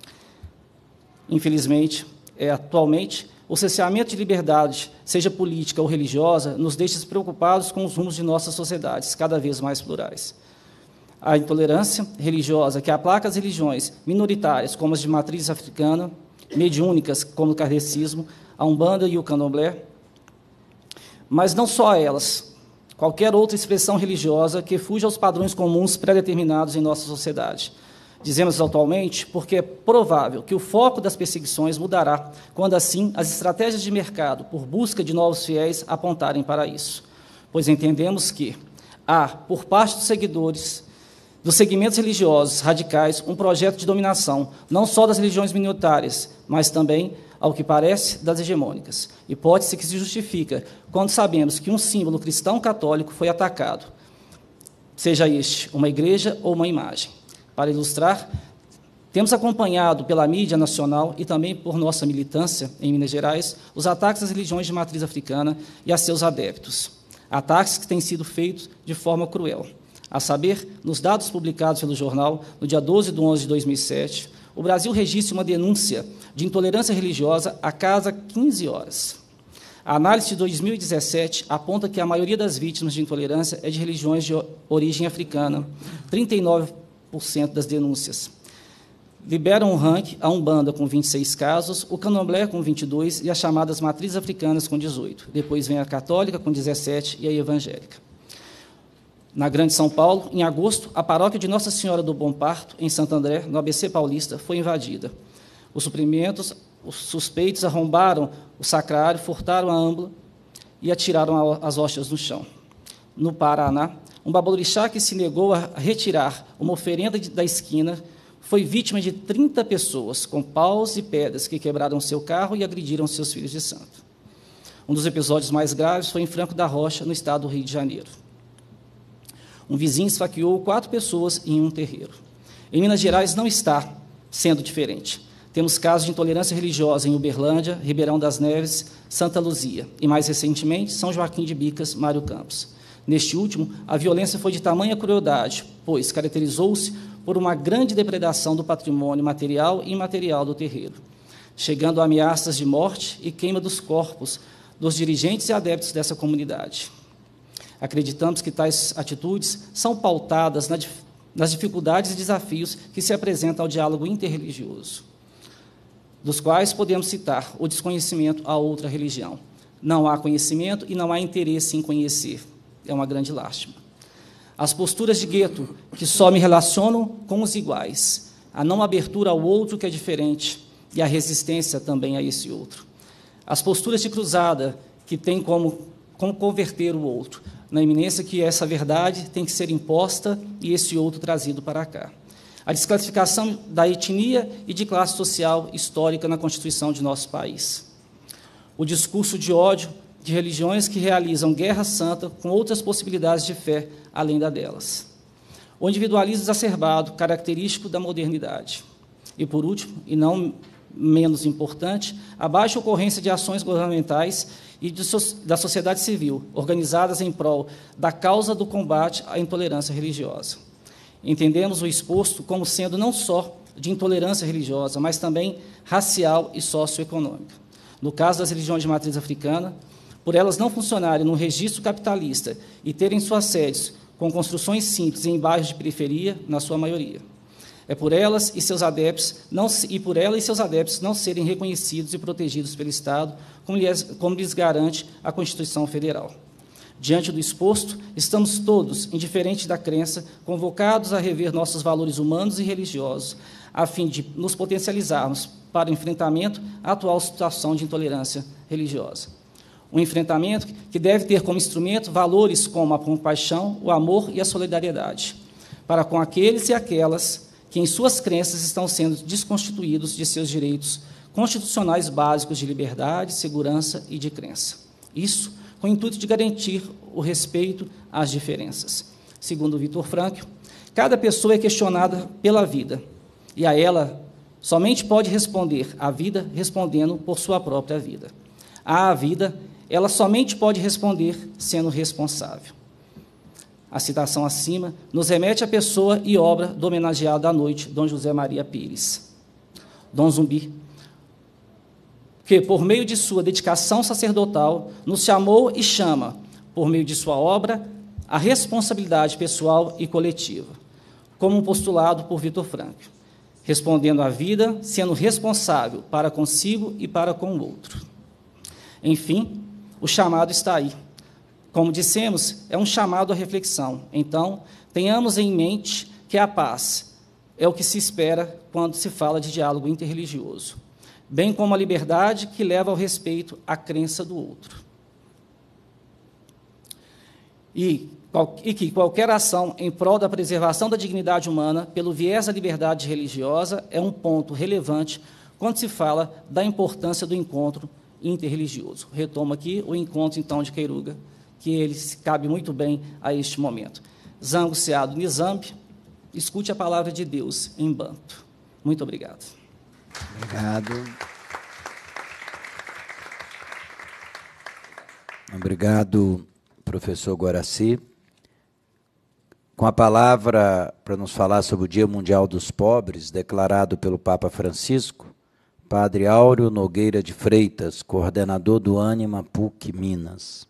Infelizmente, é, atualmente, o cerceamento de liberdade, seja política ou religiosa, nos deixa preocupados com os rumos de nossas sociedades, cada vez mais plurais. A intolerância religiosa que aplaca as religiões minoritárias, como as de matriz africana, mediúnicas, como o kardecismo, a Umbanda e o Candomblé, mas não só elas, qualquer outra expressão religiosa que fuja aos padrões comuns pré-determinados em nossa sociedade. Dizemos atualmente porque é provável que o foco das perseguições mudará quando, assim, as estratégias de mercado por busca de novos fiéis apontarem para isso, pois entendemos que há, por parte dos seguidores dos segmentos religiosos radicais, um projeto de dominação, não só das religiões minoritárias, mas também, ao que parece, das hegemônicas. Hipótese que se justifica quando sabemos que um símbolo cristão católico foi atacado, seja este uma igreja ou uma imagem. Para ilustrar, temos acompanhado pela mídia nacional e também por nossa militância em Minas Gerais os ataques às religiões de matriz africana e a seus adeptos. Ataques que têm sido feitos de forma cruel. A saber, nos dados publicados pelo jornal, no dia doze de onze de dois mil e sete, o Brasil registra uma denúncia de intolerância religiosa a cada quinze horas. A análise de dois mil e dezessete aponta que a maioria das vítimas de intolerância é de religiões de origem africana, trinta e nove por cento das denúncias. Liberam o ranking a Umbanda com vinte e seis casos, o Candomblé com vinte e dois e as chamadas matrizes africanas com dezoito. Depois vem a católica com dezessete e a evangélica. Na Grande São Paulo, em agosto, a paróquia de Nossa Senhora do Bom Parto, em Santo André, no A B C Paulista, foi invadida. Os suprimentos, os suspeitos arrombaram o sacrário, furtaram a âmbula e atiraram as hóstias no chão. No Paraná, um babalorixá que se negou a retirar uma oferenda da esquina foi vítima de trinta pessoas, com paus e pedras, que quebraram seu carro e agrediram seus filhos de santo. Um dos episódios mais graves foi em Franco da Rocha, no estado do Rio de Janeiro. Um vizinho esfaqueou quatro pessoas em um terreiro. Em Minas Gerais não está sendo diferente. Temos casos de intolerância religiosa em Uberlândia, Ribeirão das Neves, Santa Luzia e, mais recentemente, São Joaquim de Bicas, Mário Campos. Neste último, a violência foi de tamanha crueldade, pois caracterizou-se por uma grande depredação do patrimônio material e imaterial do terreiro, chegando a ameaças de morte e queima dos corpos dos dirigentes e adeptos dessa comunidade. Acreditamos que tais atitudes são pautadas nas dificuldades e desafios que se apresentam ao diálogo interreligioso, dos quais podemos citar o desconhecimento a outra religião. Não há conhecimento e não há interesse em conhecer. É uma grande lástima. As posturas de gueto, que só me relacionam com os iguais, a não abertura ao outro que é diferente e a resistência também a esse outro. As posturas de cruzada, que têm como, como converter o outro, na iminência que essa verdade tem que ser imposta e esse outro trazido para cá. A desclassificação da etnia e de classe social histórica na Constituição de nosso país. O discurso de ódio de religiões que realizam guerra santa com outras possibilidades de fé além da delas. O individualismo exacerbado, característico da modernidade. E, por último, e não menos importante, a baixa ocorrência de ações governamentais e de so da sociedade civil, organizadas em prol da causa do combate à intolerância religiosa. Entendemos o exposto como sendo não só de intolerância religiosa, mas também racial e socioeconômica. No caso das religiões de matriz africana, por elas não funcionarem no registro capitalista e terem suas sedes com construções simples em bairros de periferia, na sua maioria. É por elas e seus adeptos não e por ela e seus adeptos não serem reconhecidos e protegidos pelo Estado, como lhes, como lhes garante a Constituição Federal. Diante do exposto, estamos todos, indiferente da crença, convocados a rever nossos valores humanos e religiosos, a fim de nos potencializarmos para o enfrentamento à atual situação de intolerância religiosa. Um enfrentamento que deve ter como instrumento valores como a compaixão, o amor e a solidariedade, para com aqueles e aquelas que em suas crenças estão sendo desconstituídos de seus direitos constitucionais básicos de liberdade, segurança e de crença. Isso com o intuito de garantir o respeito às diferenças. Segundo Viktor Frankl, cada pessoa é questionada pela vida, e a ela somente pode responder à vida respondendo por sua própria vida. À vida, ela somente pode responder sendo responsável. A citação acima nos remete à pessoa e obra do homenageado à noite, Dom José Maria Pires. Dom Zumbi, que, por meio de sua dedicação sacerdotal, nos chamou e chama, por meio de sua obra, a responsabilidade pessoal e coletiva, como postulado por Viktor Frankl, respondendo à vida, sendo responsável para consigo e para com o outro. Enfim, o chamado está aí. Como dissemos, é um chamado à reflexão. Então, tenhamos em mente que a paz é o que se espera quando se fala de diálogo interreligioso, bem como a liberdade que leva ao respeito à crença do outro. E, e que qualquer ação em prol da preservação da dignidade humana, pelo viés da liberdade religiosa, é um ponto relevante quando se fala da importância do encontro interreligioso. Retomo aqui o encontro, então, de Queiruga, que ele cabe muito bem a este momento. Zango Seado Nizambi, escute a palavra de Deus em Banto. Muito obrigado. Obrigado. Obrigado, professor Guaraci. Com a palavra para nos falar sobre o Dia Mundial dos Pobres, declarado pelo Papa Francisco, Padre Áureo Nogueira de Freitas, coordenador do Ânima P U C Minas.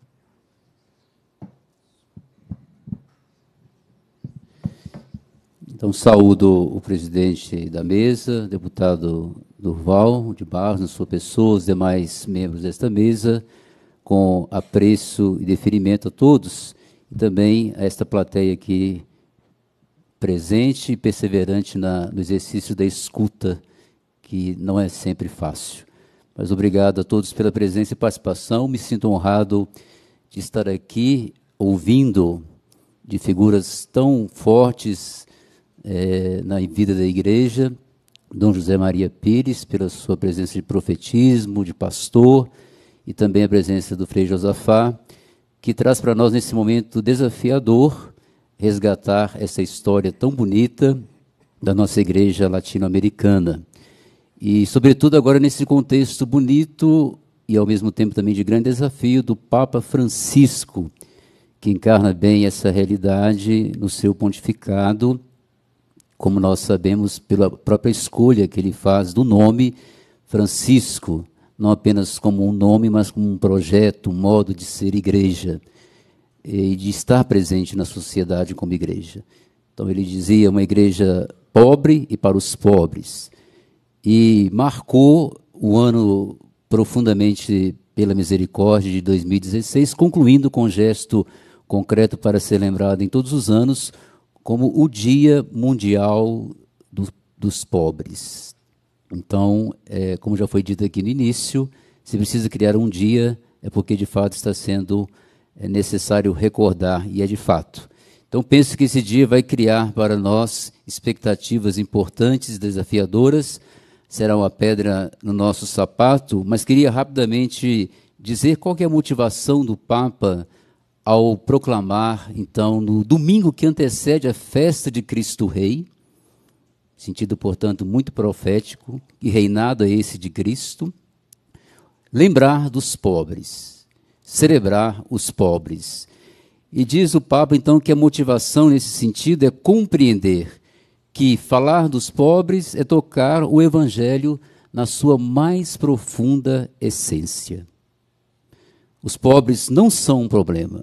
Então, saúdo o presidente da mesa, deputado Durval de Barros, na sua pessoa, os demais membros desta mesa, com apreço e deferimento a todos, e também a esta plateia aqui presente e perseverante na, no exercício da escuta, que não é sempre fácil. Mas obrigado a todos pela presença e participação. Me sinto honrado de estar aqui ouvindo de figuras tão fortes É, na vida da igreja, Dom José Maria Pires, pela sua presença de profetismo, de pastor, e também a presença do Frei Josafá, que traz para nós, nesse momento desafiador, resgatar essa história tão bonita da nossa igreja latino-americana. E, sobretudo, agora nesse contexto bonito e, ao mesmo tempo, também de grande desafio do Papa Francisco, que encarna bem essa realidade no seu pontificado, como nós sabemos, pela própria escolha que ele faz do nome Francisco, não apenas como um nome, mas como um projeto, um modo de ser igreja, e de estar presente na sociedade como igreja. Então, ele dizia uma igreja pobre e para os pobres, e marcou o ano profundamente pela misericórdia de dois mil e dezesseis, concluindo com um gesto concreto para ser lembrado em todos os anos, como o Dia Mundial do, dos Pobres. Então, é, como já foi dito aqui no início, se precisa criar um dia, é porque de fato está sendo é, necessário recordar, e é de fato. Então, penso que esse dia vai criar para nós expectativas importantes e desafiadoras, será uma pedra no nosso sapato, mas queria rapidamente dizer qual que é a motivação do Papa ao proclamar, então, no domingo que antecede a festa de Cristo Rei, sentido, portanto, muito profético, e reinado é esse de Cristo, lembrar dos pobres, celebrar os pobres. E diz o Papa, então, que a motivação nesse sentido é compreender que falar dos pobres é tocar o Evangelho na sua mais profunda essência. Os pobres não são um problema,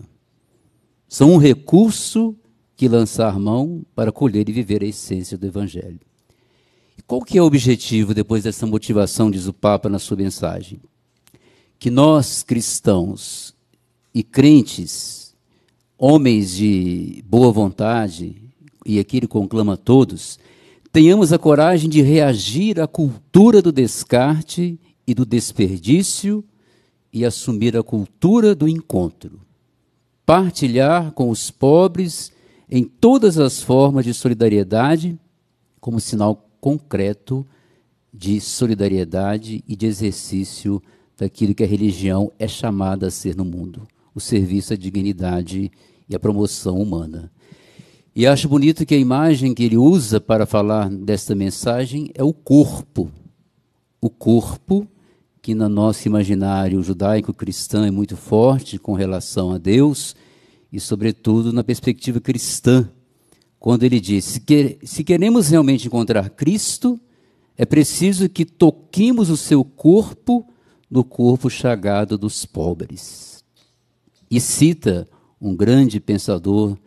são um recurso que lançar mão para colher e viver a essência do Evangelho. E qual que é o objetivo, depois dessa motivação, diz o Papa na sua mensagem? Que nós, cristãos e crentes, homens de boa vontade, e aqui ele conclama a todos, tenhamos a coragem de reagir à cultura do descarte e do desperdício e assumir a cultura do encontro. Partilhar com os pobres em todas as formas de solidariedade, como sinal concreto de solidariedade e de exercício daquilo que a religião é chamada a ser no mundo, o serviço à dignidade e à promoção humana. E acho bonito que a imagem que ele usa para falar desta mensagem é o corpo. O corpo, que no nosso imaginário judaico-cristão é muito forte com relação a Deus, e sobretudo na perspectiva cristã, quando ele diz, se, que, se queremos realmente encontrar Cristo, é preciso que toquemos o seu corpo no corpo chagado dos pobres. E cita um grande pensador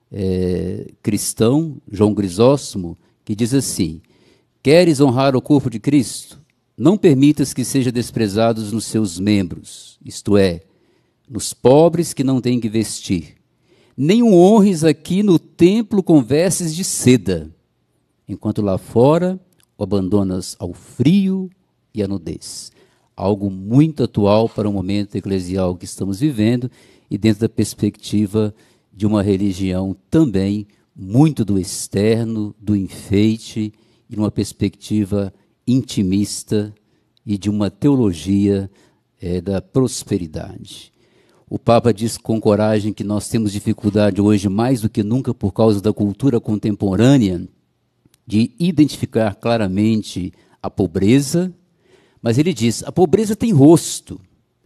é, cristão, João Grisóstomo, que diz assim, queres honrar o corpo de Cristo? Não permitas que seja desprezado nos seus membros, isto é, nos pobres que não têm que vestir. Nem o honres aqui no templo com vestes de seda, enquanto lá fora o abandonas ao frio e à nudez. Algo muito atual para o momento eclesial que estamos vivendo e dentro da perspectiva de uma religião também muito do externo, do enfeite e numa perspectiva intimista e de uma teologia é, da prosperidade. O Papa diz com coragem que nós temos dificuldade hoje, mais do que nunca, por causa da cultura contemporânea, de identificar claramente a pobreza, mas ele diz, a pobreza tem rosto.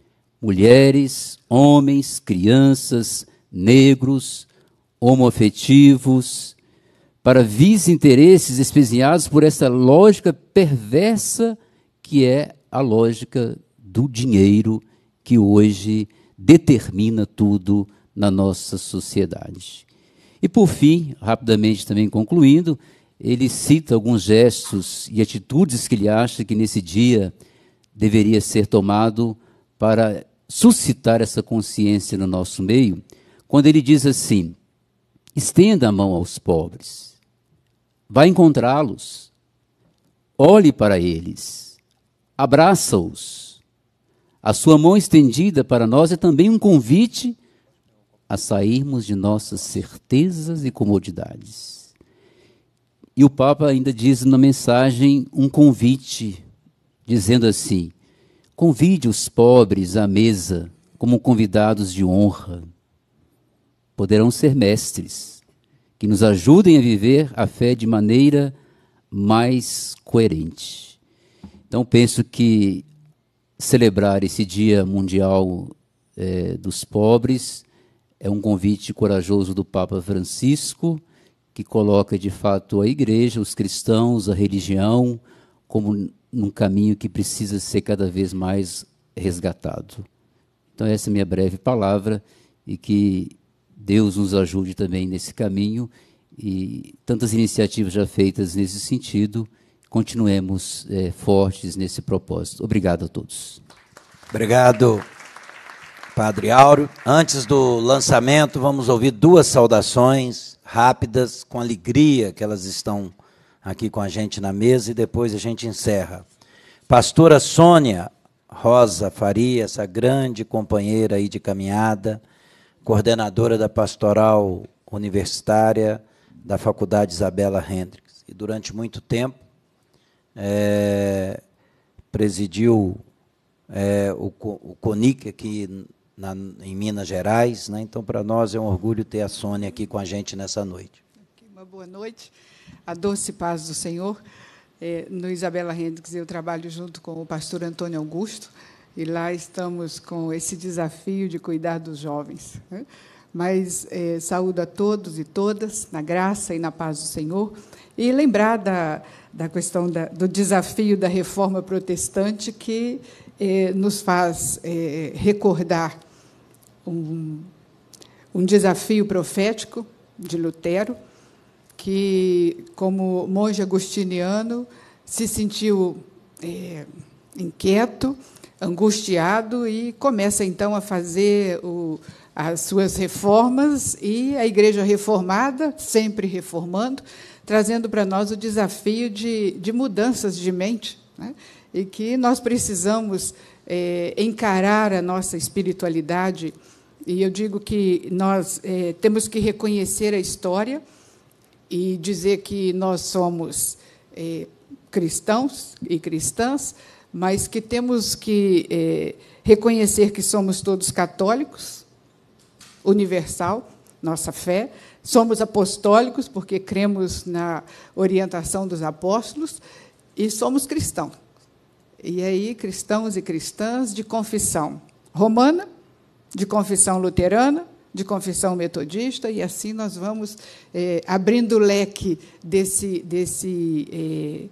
Mulheres, homens, crianças, negros, homoafetivos, para vis interesses espezinhados por essa lógica perversa que é a lógica do dinheiro que hoje determina tudo na nossa sociedade. E por fim, rapidamente também concluindo, ele cita alguns gestos e atitudes que ele acha que nesse dia deveria ser tomado para suscitar essa consciência no nosso meio, quando ele diz assim, estenda a mão aos pobres, vá encontrá-los, olhe para eles, abraça-os. A sua mão estendida para nós é também um convite a sairmos de nossas certezas e comodidades. E o Papa ainda diz na mensagem um convite, dizendo assim, convide os pobres à mesa como convidados de honra. Poderão ser mestres, que nos ajudem a viver a fé de maneira mais coerente. Então, penso que celebrar esse Dia Mundial é, dos Pobres é um convite corajoso do Papa Francisco, que coloca, de fato, a igreja, os cristãos, a religião, como num caminho que precisa ser cada vez mais resgatado. Então, essa é a minha breve palavra, e que Deus nos ajude também nesse caminho, e tantas iniciativas já feitas nesse sentido, continuemos é, fortes nesse propósito. Obrigado a todos. Obrigado, Padre Áureo. Antes do lançamento, vamos ouvir duas saudações rápidas, com alegria que elas estão aqui com a gente na mesa, e depois a gente encerra. Pastora Sônia Rosa Faria, essa grande companheira aí de caminhada, coordenadora da Pastoral Universitária da Faculdade Isabela Hendricks, e durante muito tempo é, presidiu é, o, o CONIC aqui na, em Minas Gerais, né? Então, para nós é um orgulho ter a Sônia aqui com a gente nessa noite. Uma boa noite, a doce paz do Senhor. É, no Isabela Hendricks, eu trabalho junto com o pastor Antônio Augusto, e lá estamos com esse desafio de cuidar dos jovens, né? Mas é, saúdo a todos e todas, na graça e na paz do Senhor, e lembrar da, da questão da, do desafio da reforma protestante, que é, nos faz é, recordar um, um desafio profético de Lutero, que, como monge agostiniano, se sentiu é, inquieto, angustiado, e começa, então, a fazer o, as suas reformas, e a Igreja Reformada, sempre reformando, trazendo para nós o desafio de, de mudanças de mente, né? E que nós precisamos é, encarar a nossa espiritualidade, e eu digo que nós é, temos que reconhecer a história e dizer que nós somos é, cristãos e cristãs, mas que temos que é, reconhecer que somos todos católicos, universal, nossa fé, somos apostólicos, porque cremos na orientação dos apóstolos, e somos cristãos. E aí, cristãos e cristãs de confissão romana, de confissão luterana, de confissão metodista, e assim nós vamos é, abrindo o leque desse, desse é,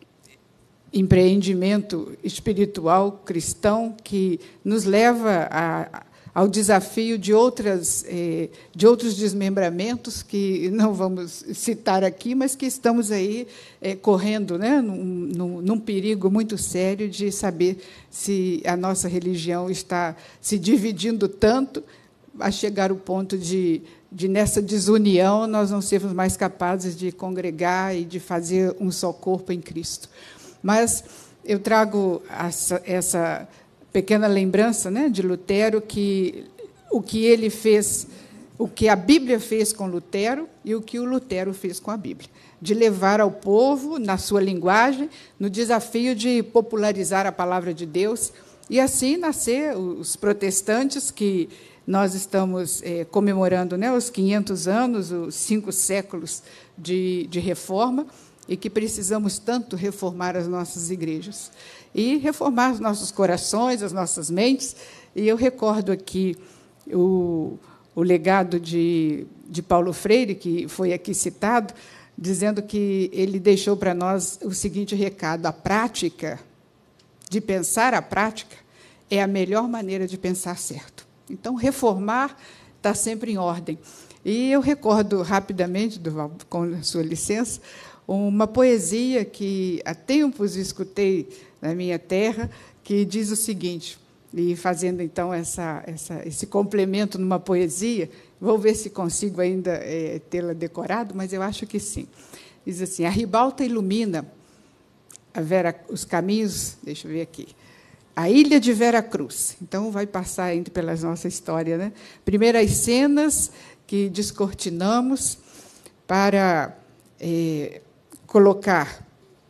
empreendimento espiritual cristão, que nos leva a, ao desafio de, outras, é, de outros desmembramentos, que não vamos citar aqui, mas que estamos aí é, correndo, né, num, num, num perigo muito sério de saber se a nossa religião está se dividindo tanto, a chegar ao ponto de, de, nessa desunião, nós não sermos mais capazes de congregar e de fazer um só corpo em Cristo. Mas eu trago essa, essa pequena lembrança, né, de Lutero, que o que ele fez, o que a Bíblia fez com Lutero e o que o Lutero fez com a Bíblia, de levar ao povo, na sua linguagem, no desafio de popularizar a palavra de Deus, e assim nascer os protestantes, que nós estamos é, comemorando, né, os quinhentos anos, os cinco séculos de, de reforma, e que precisamos tanto reformar as nossas igrejas e reformar os nossos corações, as nossas mentes. E eu recordo aqui o, o legado de, de Paulo Freire, que foi aqui citado, dizendo que ele deixou para nós o seguinte recado: a prática, de pensar a prática, é a melhor maneira de pensar certo. Então, reformar está sempre em ordem. E eu recordo rapidamente, Durval, com a sua licença, uma poesia que há tempos escutei na minha terra, que diz o seguinte, e fazendo, então, essa, essa, esse complemento numa poesia, vou ver se consigo ainda é, tê-la decorado, mas eu acho que sim. Diz assim: a ribalta ilumina a Vera, os caminhos, deixa eu ver aqui, a ilha de Vera Cruz. Então, vai passar ainda pela nossa história, né? Primeiras cenas que descortinamos para é, colocar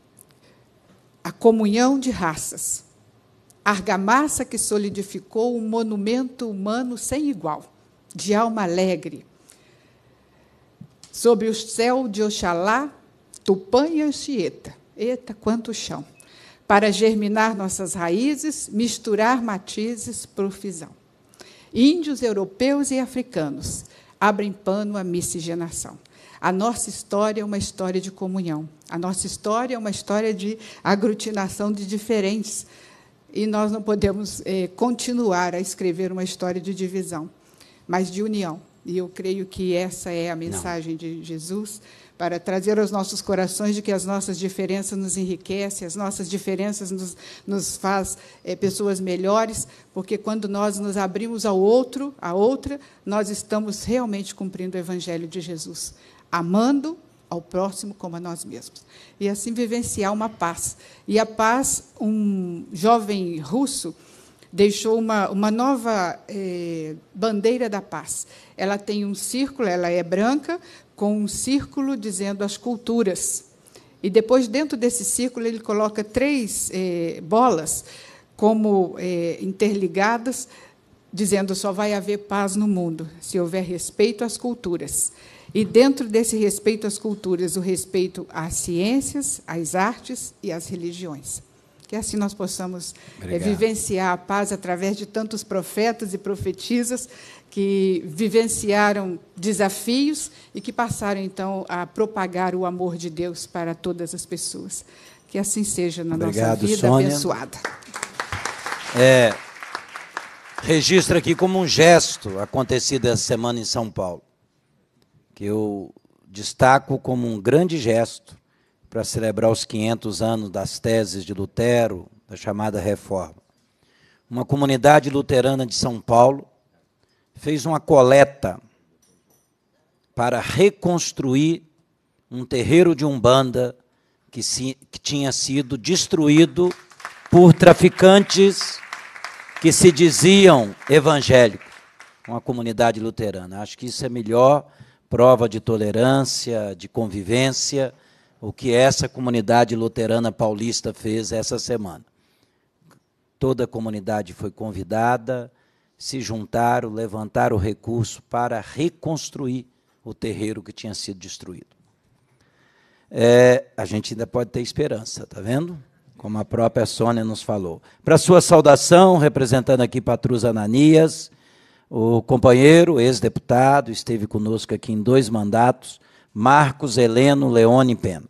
a comunhão de raças, argamassa que solidificou um monumento humano sem igual, de alma alegre. Sobre o céu de Oxalá, Tupã e Anchieta, eita, quanto chão, para germinar nossas raízes, misturar matizes, profusão. Índios, europeus e africanos abrem pano à miscigenação. A nossa história é uma história de comunhão. A nossa história é uma história de aglutinação de diferentes. E nós não podemos é, continuar a escrever uma história de divisão, mas de união. E eu creio que essa é a mensagem não. de Jesus, para trazer aos nossos corações de que as nossas diferenças nos enriquecem, as nossas diferenças nos, nos faz é, pessoas melhores, porque quando nós nos abrimos ao outro, à outra, nós estamos realmente cumprindo o Evangelho de Jesus, amando ao próximo como a nós mesmos. E assim vivenciar uma paz. E a paz, um jovem russo deixou uma, uma nova eh, bandeira da paz. Ela tem um círculo, ela é branca, com um círculo dizendo as culturas. E depois, dentro desse círculo, ele coloca três eh, bolas como é, interligadas, dizendo só vai haver paz no mundo se houver respeito às culturas. E, dentro desse respeito às culturas, o respeito às ciências, às artes e às religiões. Que assim nós possamos é, vivenciar a paz através de tantos profetas e profetisas que vivenciaram desafios e que passaram, então, a propagar o amor de Deus para todas as pessoas. Que assim seja na Obrigado, nossa vida Sônia. abençoada. É, registra aqui como um gesto acontecido essa semana em São Paulo, que eu destaco como um grande gesto para celebrar os quinhentos anos das teses de Lutero, da chamada Reforma. Uma comunidade luterana de São Paulo fez uma coleta para reconstruir um terreiro de Umbanda que, se, que tinha sido destruído por traficantes que se diziam evangélicos. Uma comunidade luterana. Acho que isso é a melhor prova de tolerância, de convivência, o que essa comunidade luterana paulista fez essa semana. Toda a comunidade foi convidada, se juntaram, levantaram o recurso para reconstruir o terreiro que tinha sido destruído. É, a gente ainda pode ter esperança, está vendo? Como a própria Sônia nos falou. Para sua saudação, representando aqui Patrus Ananias, o companheiro, ex-deputado, esteve conosco aqui em dois mandatos, Marcos Heleno Leone Pena.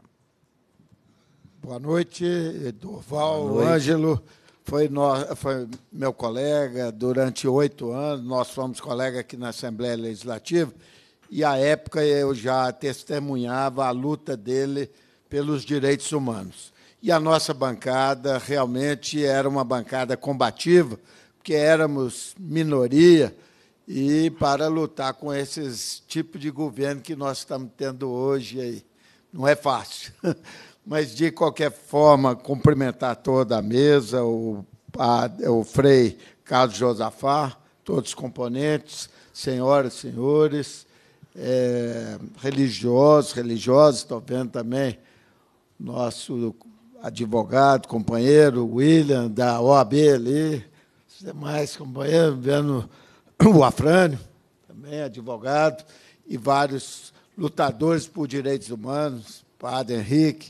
Boa noite, Durval. Boa noite. Ângelo foi, no, foi meu colega durante oito anos, nós fomos colegas aqui na Assembleia Legislativa, e, à época, eu já testemunhava a luta dele pelos direitos humanos. E a nossa bancada realmente era uma bancada combativa, porque éramos minoria, e para lutar com esses tipos de governo que nós estamos tendo hoje aí. Não é fácil. Mas, de qualquer forma, cumprimentar toda a mesa, o, a, o Frei Carlos Josafá, todos os componentes, senhoras e senhores, é, religiosos, religiosos, estou vendo também nosso advogado, companheiro, William, da O A B ali, os demais companheiros, vendo o Afrânio, também advogado, e vários lutadores por direitos humanos, Padre Henrique,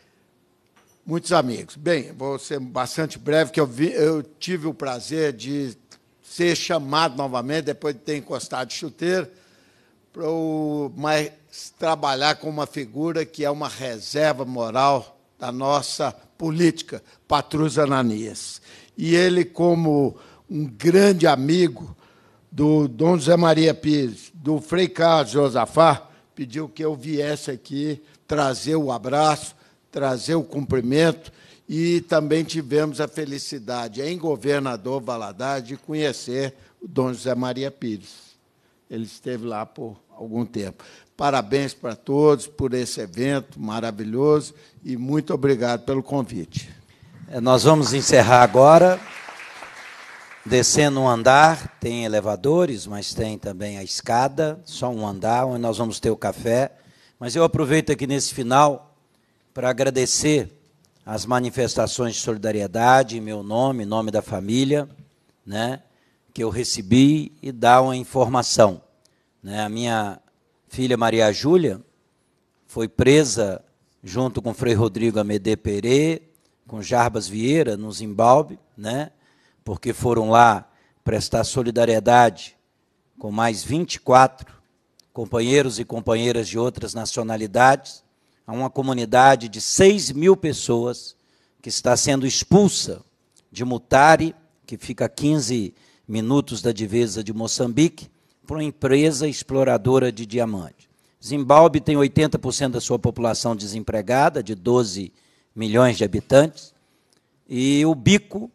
muitos amigos. Bem, vou ser bastante breve, que eu, vi, eu tive o prazer de ser chamado novamente, depois de ter encostado de chuteira, para mais trabalhar com uma figura que é uma reserva moral da nossa política, Patrus Ananias. E ele, como um grande amigo do Dom José Maria Pires, do Frei Carlos Josafá, pediu que eu viesse aqui trazer o abraço, trazer o cumprimento, e também tivemos a felicidade, em Governador Valadares, de conhecer o Dom José Maria Pires. Ele esteve lá por algum tempo. Parabéns para todos por esse evento maravilhoso e muito obrigado pelo convite. Nós vamos encerrar agora, descendo um andar, tem elevadores, mas tem também a escada, só um andar, onde nós vamos ter o café. Mas eu aproveito aqui nesse final para agradecer as manifestações de solidariedade em meu nome, em nome da família, né, que eu recebi, e dar uma informação. Né, a minha filha Maria Júlia foi presa junto com o Frei Rodrigo Amedê Perê, com Jarbas Vieira, no Zimbábue, né, porque foram lá prestar solidariedade com mais vinte e quatro companheiros e companheiras de outras nacionalidades, a uma comunidade de seis mil pessoas que está sendo expulsa de Mutare, que fica a quinze minutos da divisa de Moçambique, por uma empresa exploradora de diamante. Zimbábue tem oitenta por cento da sua população desempregada, de doze milhões de habitantes, e o bico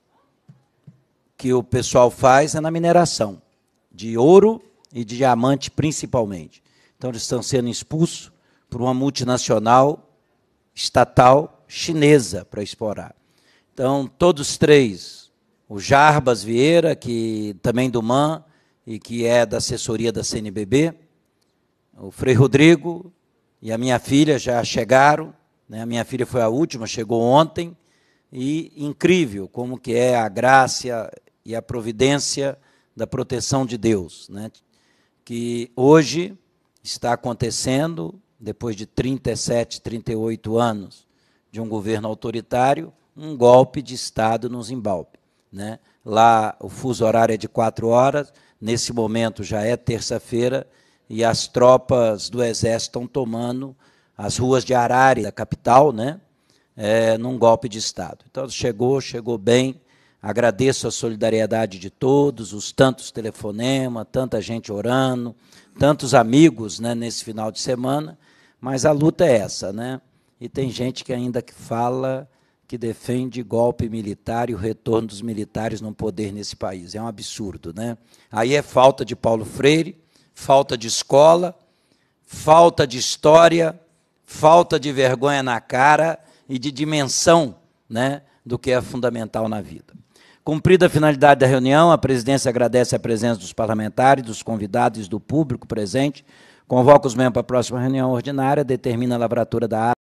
que o pessoal faz é na mineração, de ouro e de diamante principalmente. Então, eles estão sendo expulsos por uma multinacional estatal chinesa para explorar. Então, todos três, o Jarbas Vieira, que também do M A N e que é da assessoria da C N B B, o Frei Rodrigo e a minha filha já chegaram, né? A minha filha foi a última, chegou ontem, e incrível como que é a graça e a providência da proteção de Deus, né? Que hoje está acontecendo, depois de trinta e sete, trinta e oito anos de um governo autoritário, um golpe de Estado no Zimbábue, né? Lá o fuso horário é de quatro horas, nesse momento já é terça-feira, e as tropas do Exército estão tomando as ruas de Harare, da capital, né? É, num golpe de Estado. Então, chegou, chegou bem. Agradeço a solidariedade de todos, os tantos telefonemas, tanta gente orando, tantos amigos, né, nesse final de semana, mas a luta é essa, né? E tem gente que ainda que fala que defende golpe militar e o retorno dos militares no poder nesse país. É um absurdo, né? Aí é falta de Paulo Freire, falta de escola, falta de história, falta de vergonha na cara e de dimensão, né, do que é fundamental na vida. Cumprida a finalidade da reunião, a presidência agradece a presença dos parlamentares, dos convidados e do público presente, convoca os membros para a próxima reunião ordinária, determina a lavratura da ata